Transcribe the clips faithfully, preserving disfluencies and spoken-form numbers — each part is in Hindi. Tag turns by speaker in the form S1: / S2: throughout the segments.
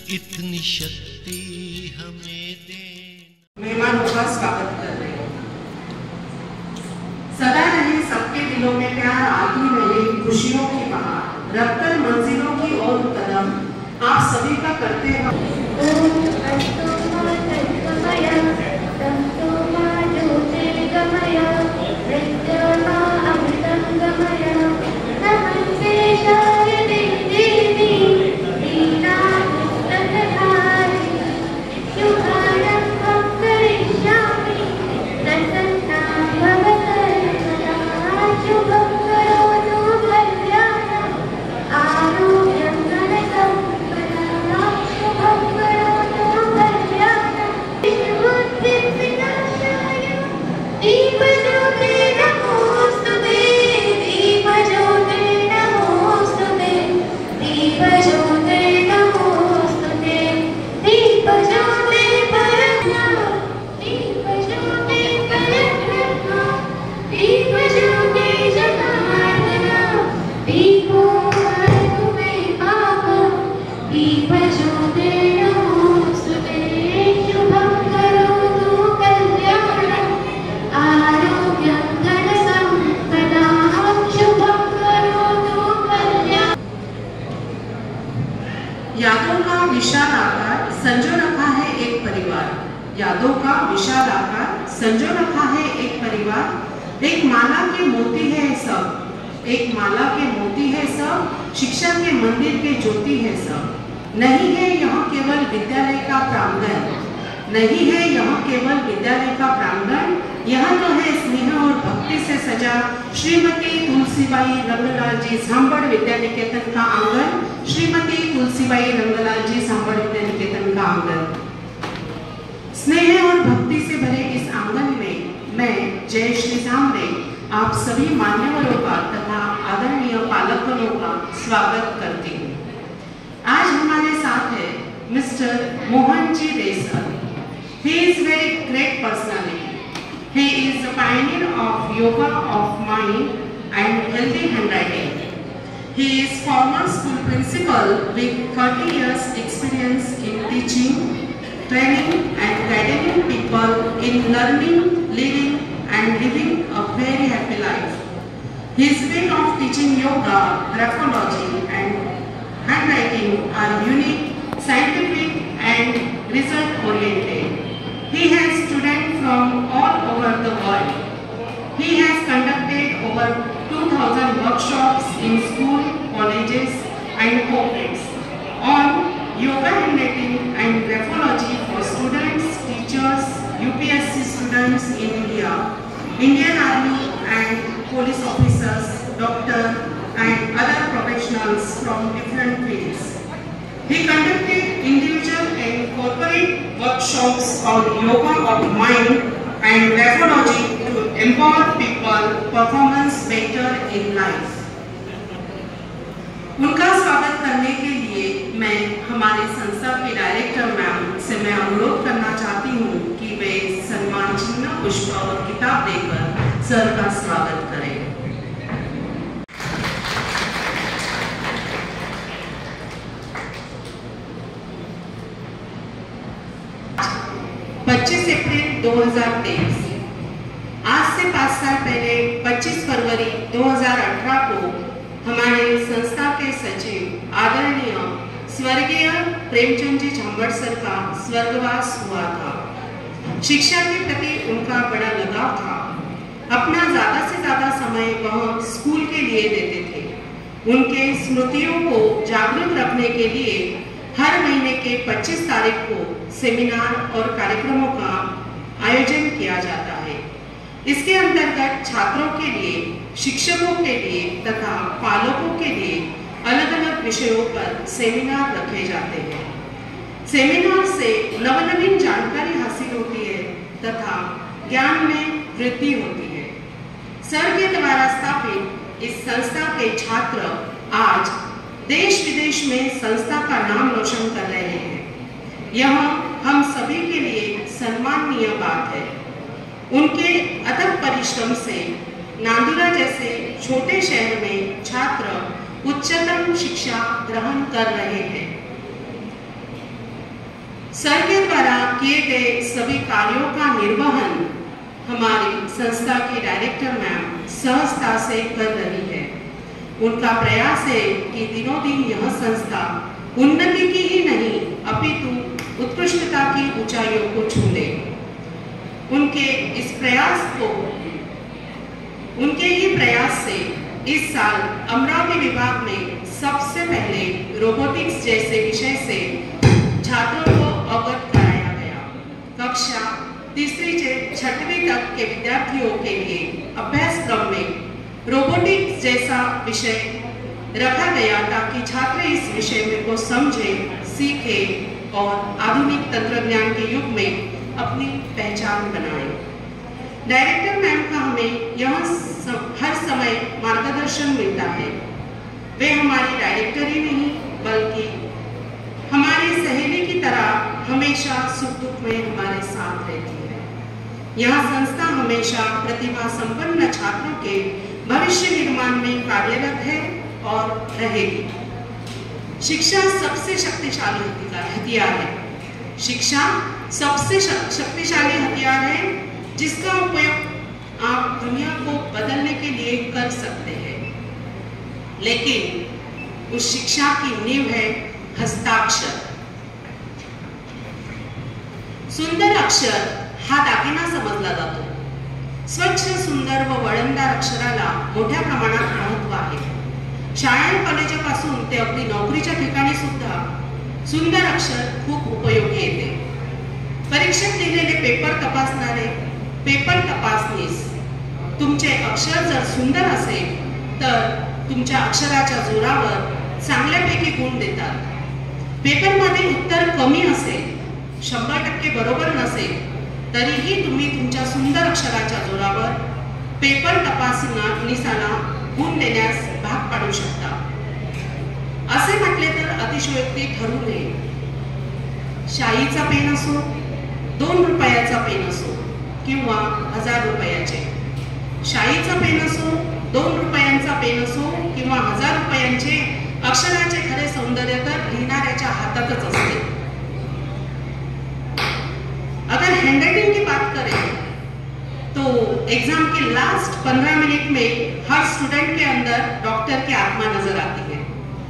S1: इतनी शक्ति हमें दे।
S2: मेहमानों का स्वागत कर रहे हैं। सदा रहे सबके दिलों में प्यार, आती रहे खुशियों की बहार, रखकर मंजिलों की ओर कदम आप सभी का करते हैं। यादों का विशाल आकार संजो रखा है एक परिवार, यादों का विशाल आकार संजो रखा है एक परिवार। एक माला के मोती है सब, एक माला के मोती है सब, शिक्षा के मंदिर के ज्योति है सब। नहीं है यहाँ केवल विद्यालय का प्रांगण, नहीं है यहाँ केवल विद्यालय का प्रांगण, यहाँ तो है स्नेह और भक्ति से सजा श्रीमती तुलसीबाई रंगलाल जी सांबड़ विद्या निकेतन का आंगन, श्रीमती तुलसीबाई रंगलाल जी सांबड़ विद्या निकेतन का आंगन। स्नेह और भक्ति से भरे इस आंगन में मैं जय श्री सांबरे आप सभी मान्यवरों का तथा आदरणीय पालकगणों का स्वागत करती हूँ। आज हमारे साथ है mister Mohan ji Desar. He is very great personality. He is the pioneer of yoga of mind and healthy handwriting. He is former school principal with thirty years experience in teaching, training and guiding people in learning, living and living a very happy life. His way of teaching yoga, graphology and handwriting are unique, scientific and result oriented. He has students from all over the world. He has conducted over two thousand workshops in school, colleges and corporates on yoga handwriting and graphology for students, teachers, U P S C students in India, Indian Army and police officers, doctors and other professionals from different fields. He conducted individual and corporate workshops on yoga of mind and graphology to empower people performance better in life. उनका स्वागत करने के लिए मैं हमारे संस्था के डायरेक्टर मैम से मैं अनुरोध करना चाहती हूँ कि वे सम्मान चिन्ह, पुष्प और किताब देकर सर का स्वागत करें। पच्चीस अप्रैल दो हज़ार तेईस, आज से पाँच साल पहले पच्चीस फरवरी दो हज़ार अठारह को हमारे संस्था के सचिव आदरणीय स्वर्गीय प्रेमचंद जी झांबड़ सर का स्वर्गवास हुआ था। शिक्षा के प्रति उनका बड़ा लगाव था। अपना ज्यादा से ज्यादा समय वह स्कूल के लिए देते थे। उनके स्मृतियों को जागरूक रखने के लिए हर महीने के पच्चीस तारीख को सेमिनार और कार्यक्रमों का आयोजन किया जाता है। इसके अंतर्गत छात्रों के लिए, शिक्षकों के लिए तथा पालकों के लिए अलग अलग विषयों पर सेमिनार रखे जाते हैं। सेमिनार से नवनवीन जानकारी हासिल होती है तथा ज्ञान में वृद्धि होती है। सर के द्वारा स्थापित इस संस्था के छात्र आज देश विदेश में संस्था का नाम रोशन कर रहे हैं। यह हम सभी के लिए सम्माननीय बात है। उनके अथक परिश्रम से नांदुरा जैसे छोटे शहर में छात्र उच्चतम शिक्षा ग्रहण कर रहे हैं। सर के द्वारा किए गए सभी कार्यों का निर्वहन हमारी संस्था की डायरेक्टर मैम सहजता से कर रही है। उनका प्रयास है कि दिनों दिन यह संस्था उन्नति की ही नहीं अपितु उत्कृष्टता की ऊंचाइयों को छू ले। उनके इस प्रयास को उनके ही प्रयास से इस साल अमरावती विभाग में सबसे पहले रोबोटिक्स जैसे विषय से छात्रों को अवगत कराया गया। कक्षा तीसरी से छठवीं तक के विद्यार्थियों के लिए अभ्यासक्रम में रोबोटिक्स जैसा विषय रखा गया ताकि छात्र इस विषय में को समझे, सीखे और आधुनिक तंत्रज्ञान के युग में अपनी पहचान बनाए। डायरेक्टर मैम का हमें यह सम, हर समय मार्गदर्शन मिलता है। वे हमारी डायरेक्टर ही नहीं बल्कि हमारी सहेली की तरह हमेशा सुख दुख में हमारे साथ रहती है। यह संस्था हमेशा प्रतिभा संपन्न छात्रों के भविष्य निर्माण में कार्यरत है और रहेगी। शिक्षा सबसे शक्तिशाली हथियार है। शिक्षा सबसे शक्तिशाली हथियार है जिसका उपयोग आप दुनिया को बदलने के लिए कर सकते हैं। लेकिन उस शिक्षा की नींव है हस्ताक्षर। सुंदर अक्षर हा दागिना समजला जातो। स्वच्छ, सुंदर व वळणदार अक्षराला मोठ्या प्रमाणात महत्त्व आहे। शाळा कॉलेजापासून ते अगदी नोकरीच्या ठिकाणी सुद्धा सुंदर अक्षर खूप उपयोगी येते। परीक्षेत लिहिलेले पेपर तपासणारे पेपर तपासनीस तुमचे अक्षर जर सुंदर असेल तर तुमच्या अक्षराच्या जोरावर चांगल्यापैकी गुण देतात। पेपरमध्ये उत्तर कमी असेल, शंभर टक्के बरोबर नसेल तरीही तुम्ही तुमच्या सुंदर अक्षराच्या जोरावर पेपर तपासनीसाला गुण देण्यास भाग पाडू शकता। असे म्हटले तर अतिशयोक्ती ठरू नये। शाईचा पेन असो, दोन रुपयाचा पेन असो किंवा हजार रुपयाचे, शाईचा पेन असो, दोन रुपयांचा पेन असो किंवा हजार रुपयांचे, अक्षराचे खरे सौंदर्य तर लिहिणाऱ्याच्या हातातच असते। अगर हैंडराइटिंग की बात करें तो एग्जाम के लास्ट पंद्रह मिनट में हर स्टूडेंट के अंदर डॉक्टर की आत्मा नजर आती है।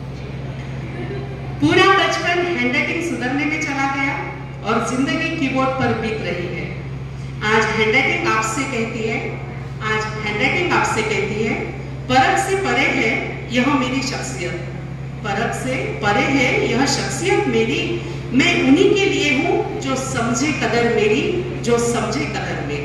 S2: पूरा बचपन हैंडराइटिंग सुधरने में चला गया और जिंदगी कीबोर्ड पर बीत रही है। आज हैंडराइटिंग आपसे कहती है आज हैंडराइटिंग आपसे कहती है परख से परे है यह मेरी शख्सियत, परख से परे है यह शख्सियत मेरी। मैं उन्हीं के लिए हूँ जो समझे कदर मेरी, जो समझे कदर मेरी।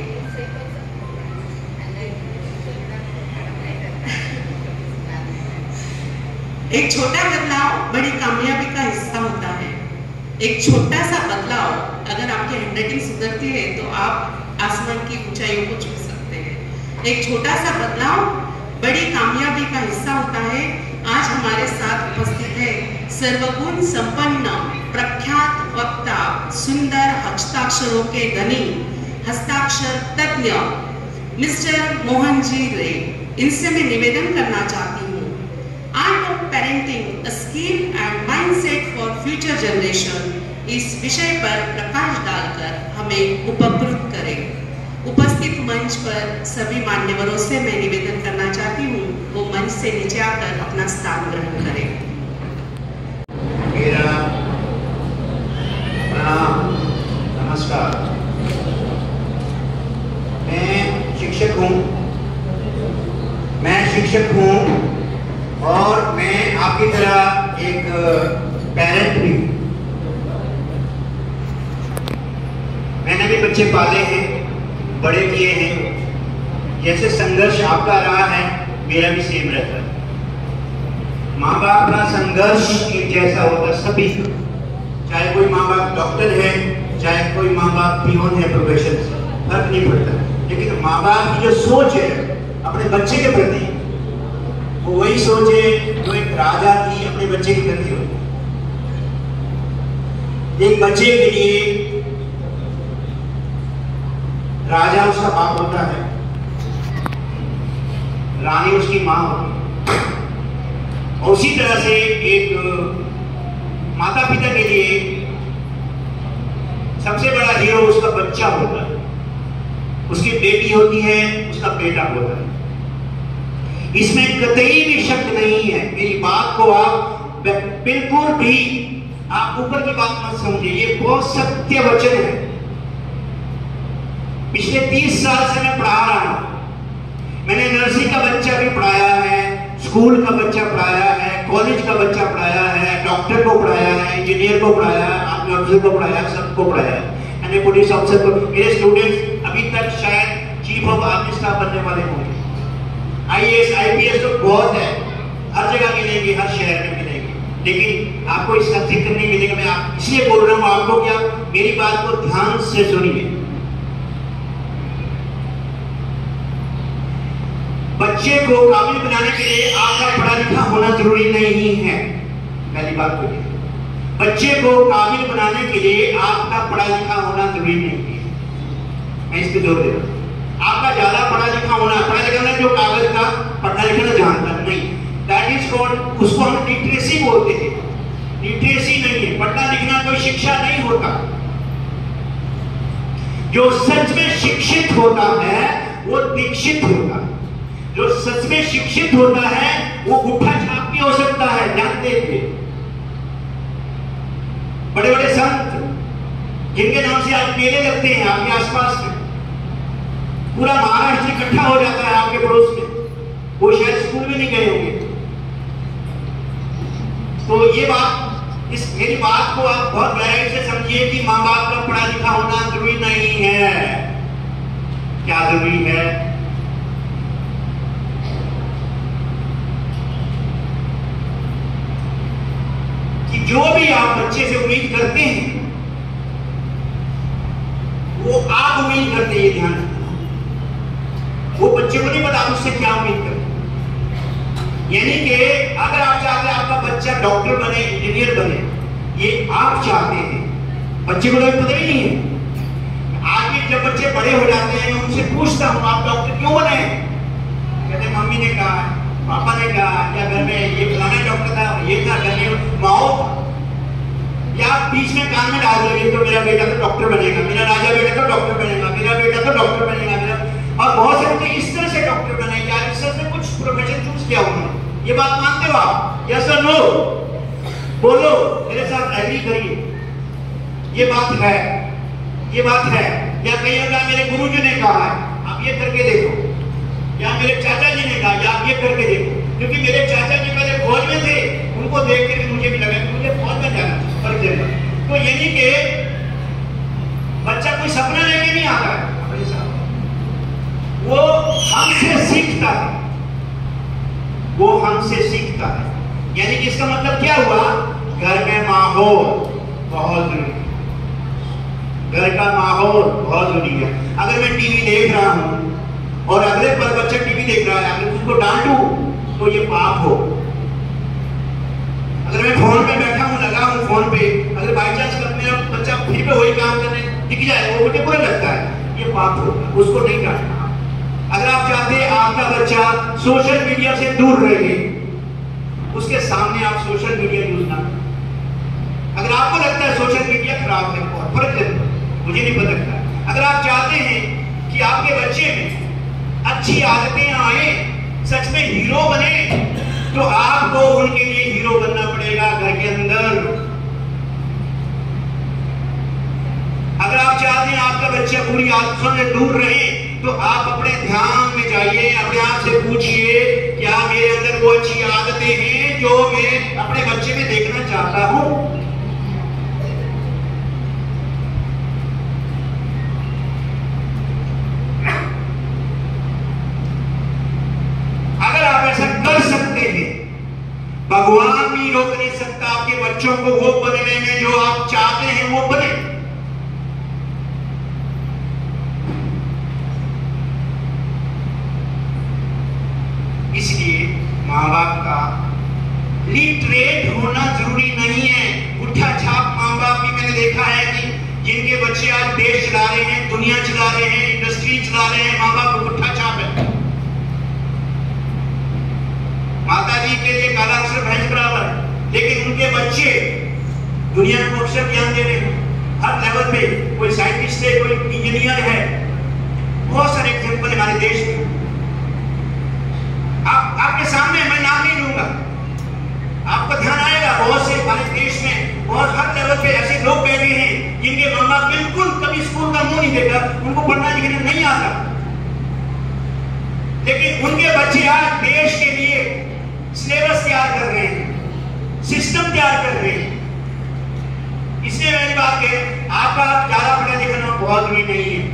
S2: एक छोटा बदलाव बड़ी कामयाबी का हिस्सा होता है। एक छोटा सा बदलाव अगर आपकी हैंडराइटिंग सुधरती है तो आप आसमान की ऊंचाइयों को छू सकते हैं। एक छोटा सा बदलाव बड़ी कामयाबी का हिस्सा होता है। आज हमारे साथ उपस्थित है सर्वगुण संपन्न प्रख्यात वक्ता, सुंदर हस्ताक्षरों के धनी, हस्ताक्षर तज्ञ मिस्टर मोहन जी रे। इनसे मैं निवेदन करना चाहती हूँ art of parenting, a skill and mindset for future generation इस विषय पर प्रकाश डालकर हमें उपकृत करें। उपस्थित मंच पर सभी मान्यवरों से मैं निवेदन करना चाहती हूँ वो मंच से नीचे आकर अपना स्थान ग्रहण करें।
S3: मेरा प्रणाम, नमस्कार। मैं शिक्षक हूँ मैं शिक्षक हूँ और मैं आपकी तरह एक पेरेंट भी हूँ। मैंने भी बच्चे पाले हैं, बड़े किए हैं। जैसे संघर्ष आपका रहा है मेरा भी सेम रहता है। माँ बाप का संघर्ष एक जैसा होता है सभी, चाहे कोई माँ बाप डॉक्टर है, चाहे कोई माँ बाप पियोन है, प्रोफेशन से फर्क नहीं पड़ता। लेकिन माँ बाप की जो सोच है अपने बच्चे के प्रति वो वही सोच है जो एक राजा की अपने बच्चे के प्रति होती है। एक बच्चे के लिए राजा उसका बाप होता है, रानी उसकी माँ होती है। और उसी तरह से एक माता पिता के लिए सबसे बड़ा हीरो उसका बच्चा होता है, उसकी बेटी होती है, उसका बेटा होता है। इसमें कतई भी शक नहीं है। मेरी बात को आप बिल्कुल भी आप ऊपर की बात मत समझिए, ये बहुत सत्य वचन है। पिछले तीस साल से मैं पढ़ा रहा हूं। मैंने नर्सरी का बच्चा भी पढ़ाया है, स्कूल का बच्चा पढ़ाया है, कॉलेज का बच्चा पढ़ाया है, डॉक्टर को पढ़ाया है, इंजीनियर को पढ़ाया है, आर्मी ऑफिसर को पढ़ाया है, सबको पढ़ाया है, मैंने पुलिस ऑफिसर को। मेरे स्टूडेंट्स अभी तक शायद चीफ ऑफ आर्मी स्टाफ बनने वाले होंगे। आईएएस आईपीएस तो बहुत है, हर जगह मिलेंगे, हर शहर में मिलेंगे, लेकिन आपको इसका जिक्र नहीं मिलेगा। मैं आप इसलिए बोल रहा हूं आपको कि आप मेरी बात को ध्यान से सुनिए। बच्चे को काबिल बनाने के लिए आपका पढ़ा लिखा होना जरूरी नहीं है। पहली बात तो ये, बच्चे को काबिल बनाने के लिए आपका पढ़ा लिखा होना जरूरी नहीं है। मैं इस पे जोर दे रहा हूं। आपका ज्यादा पढ़ा लिखा होना, पढ़ा लिखा होना जो कागज का पढ़ा लिखा जानता नहीं, दैट इज कॉल्ड, उसको हम लिटरेसी बोलते हैं। लिटरेसी नहीं है, पढ़ना लिखना कोई शिक्षा नहीं होता। जो सच में शिक्षित होता है वो दीक्षित होता है। जो सच में शिक्षित होता है वो गुट्ठा छाप भी हो सकता है, जानते थे। बड़े बड़े संत जिनके नाम से आप मेले लगते हैं आपके आसपास में, पूरा महाराष्ट्र इकट्ठा हो जाता है आपके पड़ोस में, वो शायद स्कूल में नहीं गए होंगे। तो ये बात, इस मेरी बात को आप बहुत गहराई से समझिए कि माँ बाप का पढ़ा लिखा होना जरूरी नहीं है। क्या जरूरी है? कि जो भी आप बच्चे से उम्मीद करते हैं वो आप उम्मीद करते हैं, ये ध्यान रखना। वो बच्चे को नहीं पता आप उससे क्या उम्मीद करते। यानी कि अगर आप चाहते हैं आपका बच्चा डॉक्टर बने, इंजीनियर बने, ये आप चाहते हैं, बच्चे को तो पता ही नहीं है। आगे जब बच्चे बड़े हो जाते हैं मैं उनसे पूछता हूं आप डॉक्टर क्यों बने? कहते मम्मी ने कहा, पापा ने कहा, या घर में ये फलाना डॉक्टर था, ये था, घर में माओ, या बीच में कान में डाल दोगे तो मेरा बेटा तो डॉक्टर बनेगा, मेरा राजा बेटा तो डॉक्टर बनेगा, मेरा बेटा तो डॉक्टर बनेगा, मेरा। और बहुत से बच्चे इस तरह से डॉक्टर बने, या इस तरह से कुछ प्रोफेशन चूज किया उन्होंने। ये बात मानते हो आप? यस और नो? बोलो, मेरे साथ एग्री करिए। ये बात है, ये बात है। या कहीं होगा मेरे गुरुजी ने कहा है आप ये करके देखो, या मेरे चाचा जी ने कहा या आप ये करके देखो, क्योंकि मेरे चाचा जी पहले फौज में थे, उनको देख के मुझे भी लगा कि मुझे फौज में जाना फर्क देगा। तो यानी कि बच्चा कोई सपना लेके नहीं आता है अपने साथ, वो हमसे सीखता है, वो हमसे सीखता है। यानी कि इसका मतलब क्या हुआ? घर में माहौल बहुत जरूरी है, घर का माहौल बहुत जरूरी है। अगर मैं टीवी देख रहा हूं और अगले पर बच्चा टीवी देख रहा है, अगर उसको डांटूं तो ये पाप हो। अगर मैं फोन पे बैठा हूं, लगा हूं फोन पे, अगर बाई चांस मेरा बच्चा फिर पे वही काम करने दिख जाए, वो मुझे बुरा लगता है, ये पाप होगा, उसको नहीं डांटना। अगर आप चाहते हैं आपका बच्चा सोशल मीडिया से दूर रहे, उसके सामने आप सोशल मीडिया यूज ना करें। अगर आपको लगता है सोशल मीडिया खराब है, बहुत फर्क है, मुझे नहीं पता लगता। अगर आप चाहते हैं कि आपके बच्चे में अच्छी आदतें आए, सच में हीरो बने, तो आपको उनके लिए हीरो बनना पड़ेगा घर के अंदर। अगर आप चाहते हैं आपका बच्चा बुरी आदतों से दूर रहे, तो आप अपने ध्यान में जाइए, अपने आप से पूछिए क्या मेरे अंदर वो अच्छी आदतें हैं जो मैं अपने बच्चे में देखना चाहता हूं। अगर आप ऐसा कर सकते हैं, भगवान भी रोक नहीं सकता आपके बच्चों को वो बनने में जो आप चाहते हैं वो बने। इसलिए माँ बाप का लिटरेट होना जरूरी नहीं है। गुट्ठा छाप माँ बाप भी मैंने देखा है कि जिनके बच्चे आज देश चला रहे हैं, दुनिया चला रहे हैं, इंडस्ट्री चला रहे हैं, माँ बाप को गुट्ठा छाप है। माता जी के लिए काला अक्षर भैंस बराबर, लेकिन उनके बच्चे दुनिया को अक्षर ज्ञान दे रहे हैं। हर लेवल पे, कोई साइंटिस्ट है, कोई इंजीनियर है, बहुत सारे एग्जाम्पल हमारे देश में। आप आपके सामने मैं नाम नहीं लूंगा, आपका ध्यान आएगा, बहुत से हमारे देश में बहुत हर लेवल पे ऐसे लोग बैठे हैं जिनके माँ बाप बिल्कुल कभी स्कूल का मुंह नहीं देखा, उनको पढ़ना लिखना नहीं आता, लेकिन उनके बच्चे आज देश के लिए सिलेबस तैयार कर रहे हैं, सिस्टम तैयार कर रहे हैं। इसलिए मेरी बात है, आपका ज्यादा पढ़ा लिखना बहुत भी नहीं है।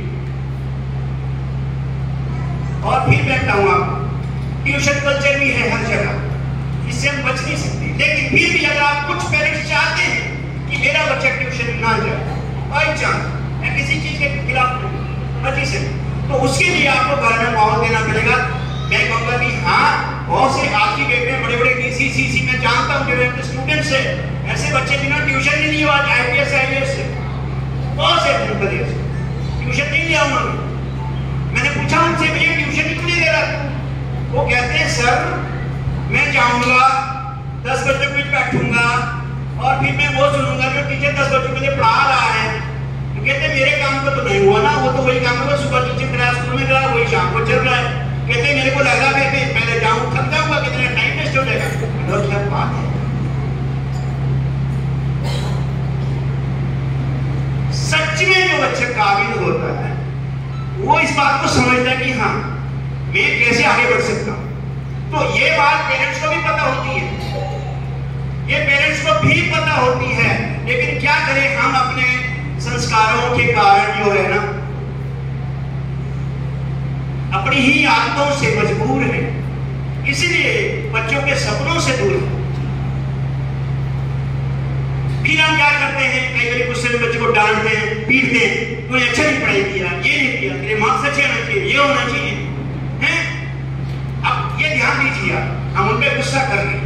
S3: और फिर मैं कहूंगा, ट्यूशन कल्चर भी है हर जगह, इससे हम बच नहीं सकते, लेकिन फिर भी अगर आप कुछ पेरेंट्स चाहते हैं कि मेरा बच्चा ट्यूशन ना जाए, बाई चांस, मैं किसी चीज के खिलाफ नहीं, मर्जी से, तो उसके लिए आपको घर में माहौल देना पड़ेगा। मैं कहूंगा कि हाँ, बहुत से आज की डेट में बड़े बड़े डीसी सीसी में जानता हूँ जो स्टूडेंट्स है, ऐसे बच्चे बिना ट्यूशन नहीं लिए आज आईपीएस आईएएस से, बहुत से ट्यूशन नहीं लिया उन्होंने। मैंने पूछा उनसे, भैया ट्यूशन क्यों नहीं दे रहा? वो कहते हैं सर मैं जाऊंगा, दस बच्चों के बीच बैठूंगा और फिर मैं वो सुनूंगा जो टीचर दस बच्चों के लिए पढ़ा रहा है। तो कहते मेरे काम को तो नहीं हुआ ना, वो तो वही काम होगा, सुबह टीचर क्लास स्कूल में करा, वही शाम को चल रहा है। कहते मेरे को लगा मैं पहले जाऊं, थक जाऊंगा, कितना टाइम वेस्ट हो जाएगा। और क्या बात है, सच में जो बच्चा काबिल होता है वो इस बात को समझता है कि हाँ मैं कैसे आगे बढ़ सकता हूं। तो ये बात पेरेंट्स को भी पता होती है, ये पेरेंट्स को भी पता होती है, लेकिन क्या करें, हम अपने संस्कारों के कारण जो है ना, अपनी ही आदतों से मजबूर हैं, इसलिए बच्चों के सपनों से दूर हैं। फिर हम क्या करते हैं, कई बार गुस्से में बच्चे को डांटते हैं, पीटते हैं, तूने अच्छा नहीं पढ़ाई किया, ये नहीं किया, तेरे मार्क्स अच्छे आना चाहिए, ये होना चाहिए, हैं? अब ये ध्यान दीजिए, हम उन पे गुस्सा कर रहे हैं,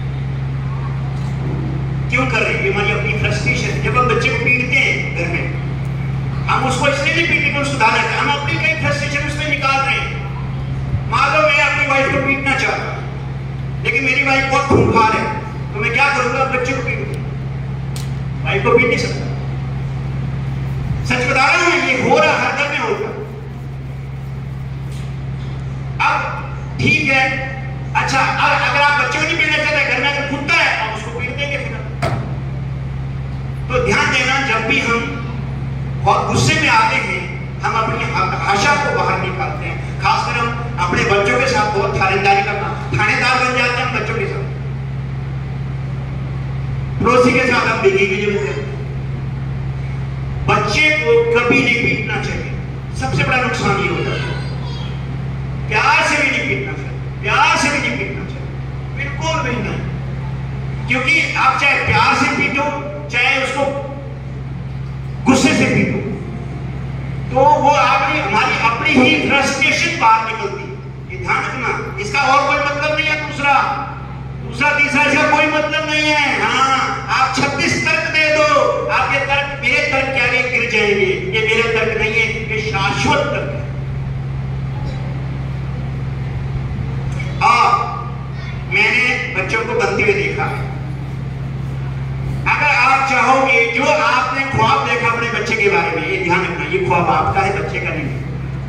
S3: क्यों कर रहे हैं? ये हमारी अपनी फ्रस्ट्रेशन। जब हम बच्चे को पीटते हैं घर में, हम उसको इसलिए नहीं पीटते कि उसको सुधारना है, हम अपनी कई फ्रस्ट्रेशन उसमें निकाल रहे हैं। मान लो मैं अपनी वाइफ को पीटना चाहता हूं, लेकिन मेरी वाइफ बहुत खूंखार है, तो मैं क्या करूंगा? बच्चे को पीटूंगा, वाइफ को पीट नहीं सकता। सच बता रहा हूं, ये हो रहा, हर घर में होगा। अब ठीक है, अच्छा अगर आप बच्चे को नहीं पीटना चाहते, घर में अगर कुत्ता है आप उसको पीट देंगे फिर। तो ध्यान देना, जब भी हम बहुत गुस्से में आते हैं, हम अपनी भाषा को बाहर निकालते हैं, खासकर हम अपने बच्चों के साथ बहुत थानेदारी करना, थानेदार बन जाते हैं बच्चों के साथ, पड़ोसी के साथ हम देखी के लिए। बच्चे को कभी नहीं पीटना चाहिए, सबसे बड़ा नुकसान ये होता है। प्यार से भी नहीं पीटना चाहिए, प्यार से भी नहीं पीटना चाहिए, बिल्कुल भी नहीं, क्योंकि आप चाहे प्यार से पीटो, चाहे उसको गुस्से से पीटो, तो वो आपकी हमारी अपनी ही फ्रस्ट्रेशन बाहर निकलती है। ये ध्यान रखना, इसका और कोई मतलब नहीं है, दूसरा दूसरा तीसरा इसका कोई मतलब नहीं है। हाँ, आप छत्तीस तर्क दे दो, आपके तर्क मेरे तर्क क्या नहीं गिर जाएंगे, ये मेरे तर्क नहीं है, ये शाश्वत तर्क है। और मैंने बच्चों को बनते हुए देखा है, अगर आप चाहोगे, जो आपने ख्वाब देखा अपने बच्चे के बारे में, ये ध्यान रखना, ये ख्वाब आपका है, बच्चे का नहीं।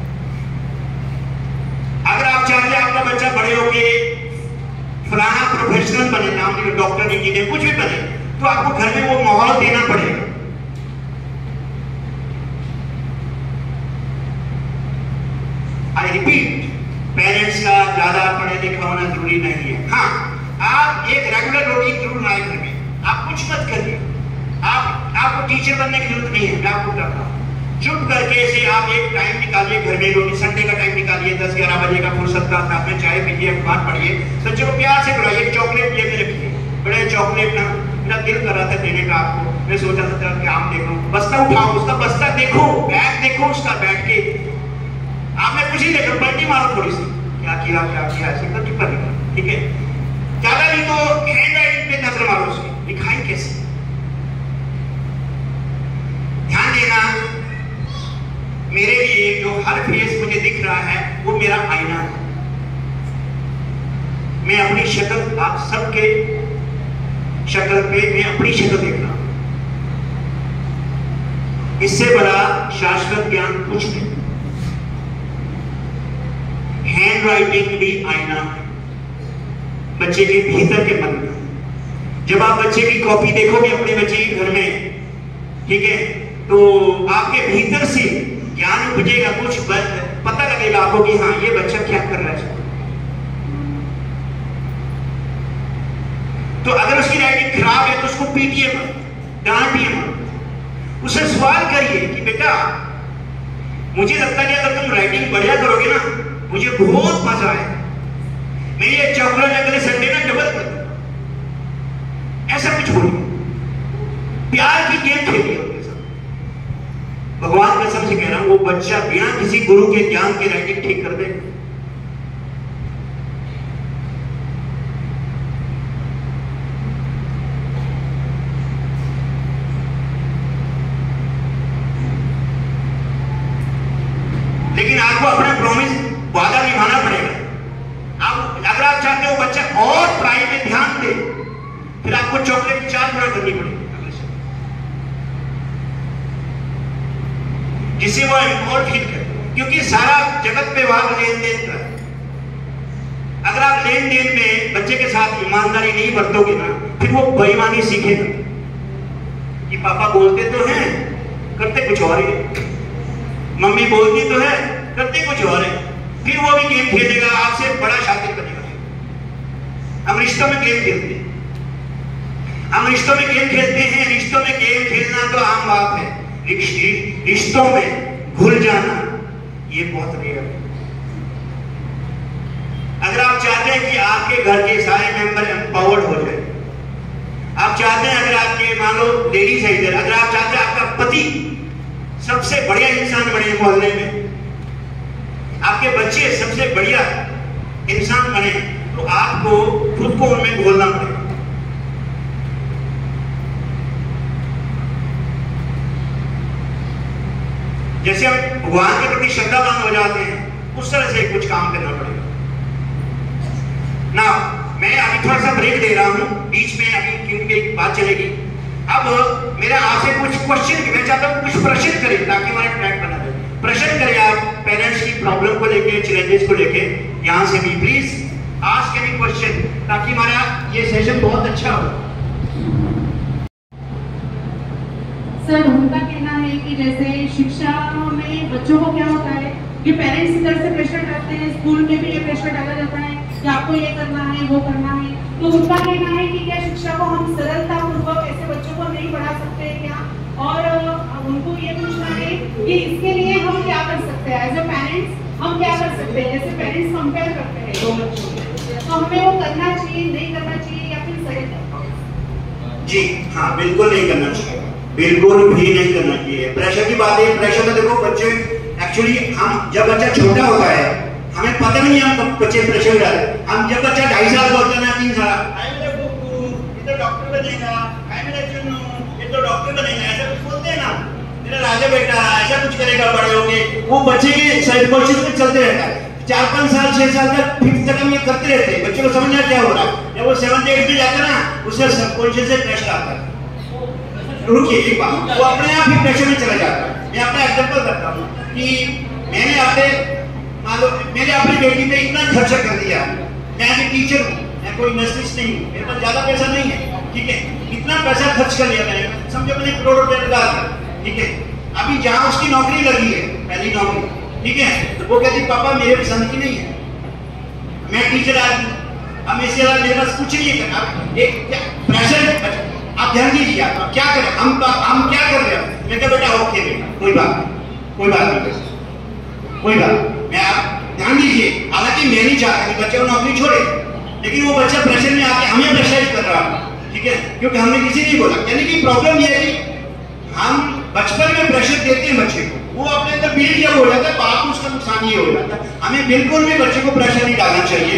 S3: अगर आप चाहते हैं आपका बच्चा बड़े होके फलाना प्रोफेशनल बने, नाम नहीं, डॉक्टर इंजीनियर कुछ भी बने, तो आपको घर में वो माहौल देना पड़ेगा। आई रिपीट, पेरेंट्स का ज्यादा पढ़े लिखा होना जरूरी नहीं है। हाँ, आप एक रेगुलर रूटीन जरूर लाए घर में, आप कुछ मत करिए, आप आपको टीचर बनने की जरूरत नहीं है, मैं आपको कहता हूँ, चुप करके से आप एक टाइम निकालिए घर में, रोटी संडे का टाइम निकालिए, दस ग्यारह बजे का फुर्सत का, साथ में चाय पीजिए, अखबार पढ़िए, बच्चों को प्यार से बुलाइए, चॉकलेट ये में रखिए, बड़े चॉकलेट ना, मेरा दिल कर रहा था देने का आपको, मैं सोचा था चल के आम देखो, बस्ता उठाओ, उसका बस्ता देखो, बैग देखो उसका, बैठ के आपने कुछ ही देखो, पलटी मारो थोड़ी सी, क्या किया क्या किया, ऐसे तो टिप्पा लिखा, ठीक है, ज्यादा नहीं तो हैंड राइटिंग पे नजर मारो उसकी, लिखाई कैसे। ध्यान देना, मेरे लिए जो हर फेस मुझे दिख रहा है वो मेरा आईना है। मैं अपनी शक्ल, आप सबके शक्ल पे मैं अपनी शक्ल देख रहा हूं। इससे बड़ा शाश्वत ज्ञान कुछ नहीं। हैंड राइटिंग भी आईना है बच्चे के भीतर के मन में। जब आप बच्चे की कॉपी देखोगे अपने बच्चे के घर में, ठीक है, तो आपके भीतर से ज्ञान उपजेगा, कुछ पता लगेगा आपको कि हाँ ये बच्चा क्या कर रहा है। तो अगर उसकी राइटिंग खराब है तो उसको पीटिए मत, डांटिए मत, उससे सवाल करिए कि बेटा मुझे लगता है कि अगर तुम राइटिंग बढ़िया करोगे ना मुझे बहुत मजा आए, मैं ये चॉकलेट अगले संडे ना डबल कर दूंगा। ऐसा कुछ बोलिए, प्यार की गेम खेलिए उनके साथ। भगवान कसम से कह रहा हूं वो बच्चा बिना किसी गुरु के ज्ञान की राइटिंग ठीक कर दे। लेकिन आपको अपना प्रॉमिस वादा निभाना पड़ेगा। आप अगर आप चाहते हो बच्चा और पढ़ाई में ध्यान दे, फिर आपको चॉकलेट चार गुना करनी पड़ेगी जिससे वो इम्पोर्ट फील करे, क्योंकि सारा जगत व्यवहार लेन देन का। अगर आप लेन देन में बच्चे के साथ ईमानदारी नहीं बरतोगे ना, फिर वो बेईमानी सीखेगा कि पापा बोलते तो हैं करते कुछ और है, मम्मी बोलती तो है करते कुछ और है। फिर वो भी गेम खेलेगा, आपसे बड़ा शातिर बनेगा। हम रिश्तों में गेम खेलते हैं, हम रिश्तों में गेम खेलते हैं। रिश्तों में गेम खेलना तो आम बात है, रिश्तों में घुल जाना ये बहुत रेयर है। अगर आप चाहते हैं कि आपके घर के सारे मेंबर एम्पावर्ड हो जाए, आप चाहते हैं अगर आपके मान लो लेडीज है इधर, अगर आप चाहते हैं आपका पति सबसे बढ़िया इंसान बने मोहल्ले में, आपके बच्चे सबसे बढ़िया इंसान बने, तो आपको खुद को उनमें घोलना पड़ेगा। जैसे हम भगवान के प्रति श्रद्धावान हो जाते हैं, उस तरह से कुछ काम करना पड़ेगा ना। मैं अभी थोड़ा सा ब्रेक दे रहा हूं बीच में, अभी क्योंकि एक बात चलेगी। अब मेरा आपसे कुछ क्वेश्चन, मैं चाहता हूं कुछ प्रश्न करें ताकि हमारा ट्रैक बना रहे। प्रश्न करें आप पेरेंट्स की प्रॉब्लम को लेके, चैलेंजेस को लेके, यहां से भी प्लीज आस्क एनी क्वेश्चन ताकि हमारा ये सेशन बहुत अच्छा हो।
S2: सर उनका कहना है कि जैसे शिक्षा में बच्चों को क्या होता है कि पेरेंट्स इधर से प्रेशर डालते हैं, स्कूल में भी ये प्रेशर डाला जाता है कि आपको ये करना है वो करना है, तो उनका कहना है कि क्या शिक्षा को हम सरलता पूर्वक ऐसे बच्चों को नहीं बढ़ा सकते हैं क्या, और उनको ये पूछना है कि इसके लिए हम क्या कर सकते हैं एज ए पेरेंट्स, हम क्या कर सकते हैं। जैसे पेरेंट्स कंपेयर करते हैं दो बच्चों को, तो हमें वो करना चाहिए नहीं करना चाहिए या फिर सही करना?
S3: जी हाँ, बिल्कुल नहीं करना चाहिए, बिल्कुल भी नहीं करना चाहिए। प्रेशर की बात है, प्रेशर में देखो बच्चे एक्चुअली, हम जब बच्चा छोटा होता है हमें पता नहीं है हम बच्चे प्रेशर में डाले। हम जब बच्चा ढाई साल का होता है ना, तीन साल, हाय मेरा बुक्कू ये तो डॉक्टर बनेगा, हाय मेरा चुन्नू ये तो डॉक्टर बनेगा, ऐसा कुछ बोलते हैं ना, मेरा राजा बेटा ऐसा कुछ करेगा बड़े होके। वो बच्चे के साइकोलॉजी में चलते रहता है। चार पाँच साल छह साल तक फिफ्थ तक हम ये करते रहते हैं, बच्चे को समझना क्या हो रहा है। जब वो सेवंथ एट में जाता है ना, उससे सबकॉन्शियस से प्रेशर आता है। रुकिए एक बात, वो अपने आप ही प्रेशर में चला जाता है। मैं अपना एग्जांपल करता हूँ कि मैंने अपने मान लो मैंने अपनी बेटी पे इतना खर्चा कर दिया। मैं एक टीचर हूँ, मैं कोई नर्सिस्ट नहीं हूँ, मेरे पास ज्यादा पैसा नहीं है, ठीक है, इतना पैसा खर्च कर लिया मैंने, समझो मैंने करोड़ रुपए लगा दिया, ठीक है। अभी जहाँ उसकी नौकरी लगी है, पहली नौकरी, ठीक है, तो वो कहती पापा मेरे पसंद की नहीं है, मैं टीचर आदमी, अब इसके अलावा मेरे पास कुछ नहीं है। एक प्रेशर, आप ध्यान दीजिए, आप क्या करें, हम हम क्या कर रहे हैं। मैं कहा बेटा ओके बेटा कोई बात नहीं, कोई बात नहीं, कोई बात मैं, आप ध्यान दीजिए। हालांकि मैं नहीं चाहता कि बच्चे को नौकरी छोड़े, लेकिन वो बच्चा प्रेशर में आके हमें प्रेशराइज कर रहा है, ठीक है, क्योंकि हमने किसी नहीं बोला। यानी कि प्रॉब्लम ये है कि हम बचपन में प्रेशर देते हैं बच्चे को, वो अपने अंदर बिल्ड जब हो जाता है, बाद में उसका नुकसान ये हो जाता है। हमें बिल्कुल भी बच्चे को प्रेशर नहीं डालना चाहिए,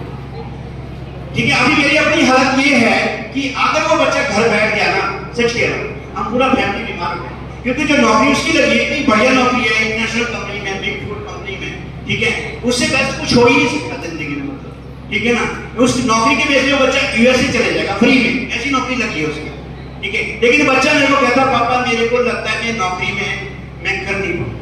S3: ठीक है। अभी मेरी अपनी हालत ये है कि अगर वो बच्चा घर बैठ गया ना, सच कह रहा हूं, हम पूरा फैमिली बीमार हो गए, क्योंकि जो नौकरी उसकी लगी है, इतनी बढ़िया नौकरी है, इंटरनेशनल कंपनी में, बिग फूड कंपनी में, ठीक है, उससे बेस्ट कुछ हो ही नहीं सकता जिंदगी में, मतलब, ठीक है ना। उस नौकरी के बेस पे वो बच्चा यूएसए चले जाएगा फ्री में, ऐसी नौकरी लगी है उसकी, ठीक है। लेकिन बच्चा मेरे को कहता पापा मेरे को लगता है मैं नौकरी में मैं कर नहीं पाऊँ।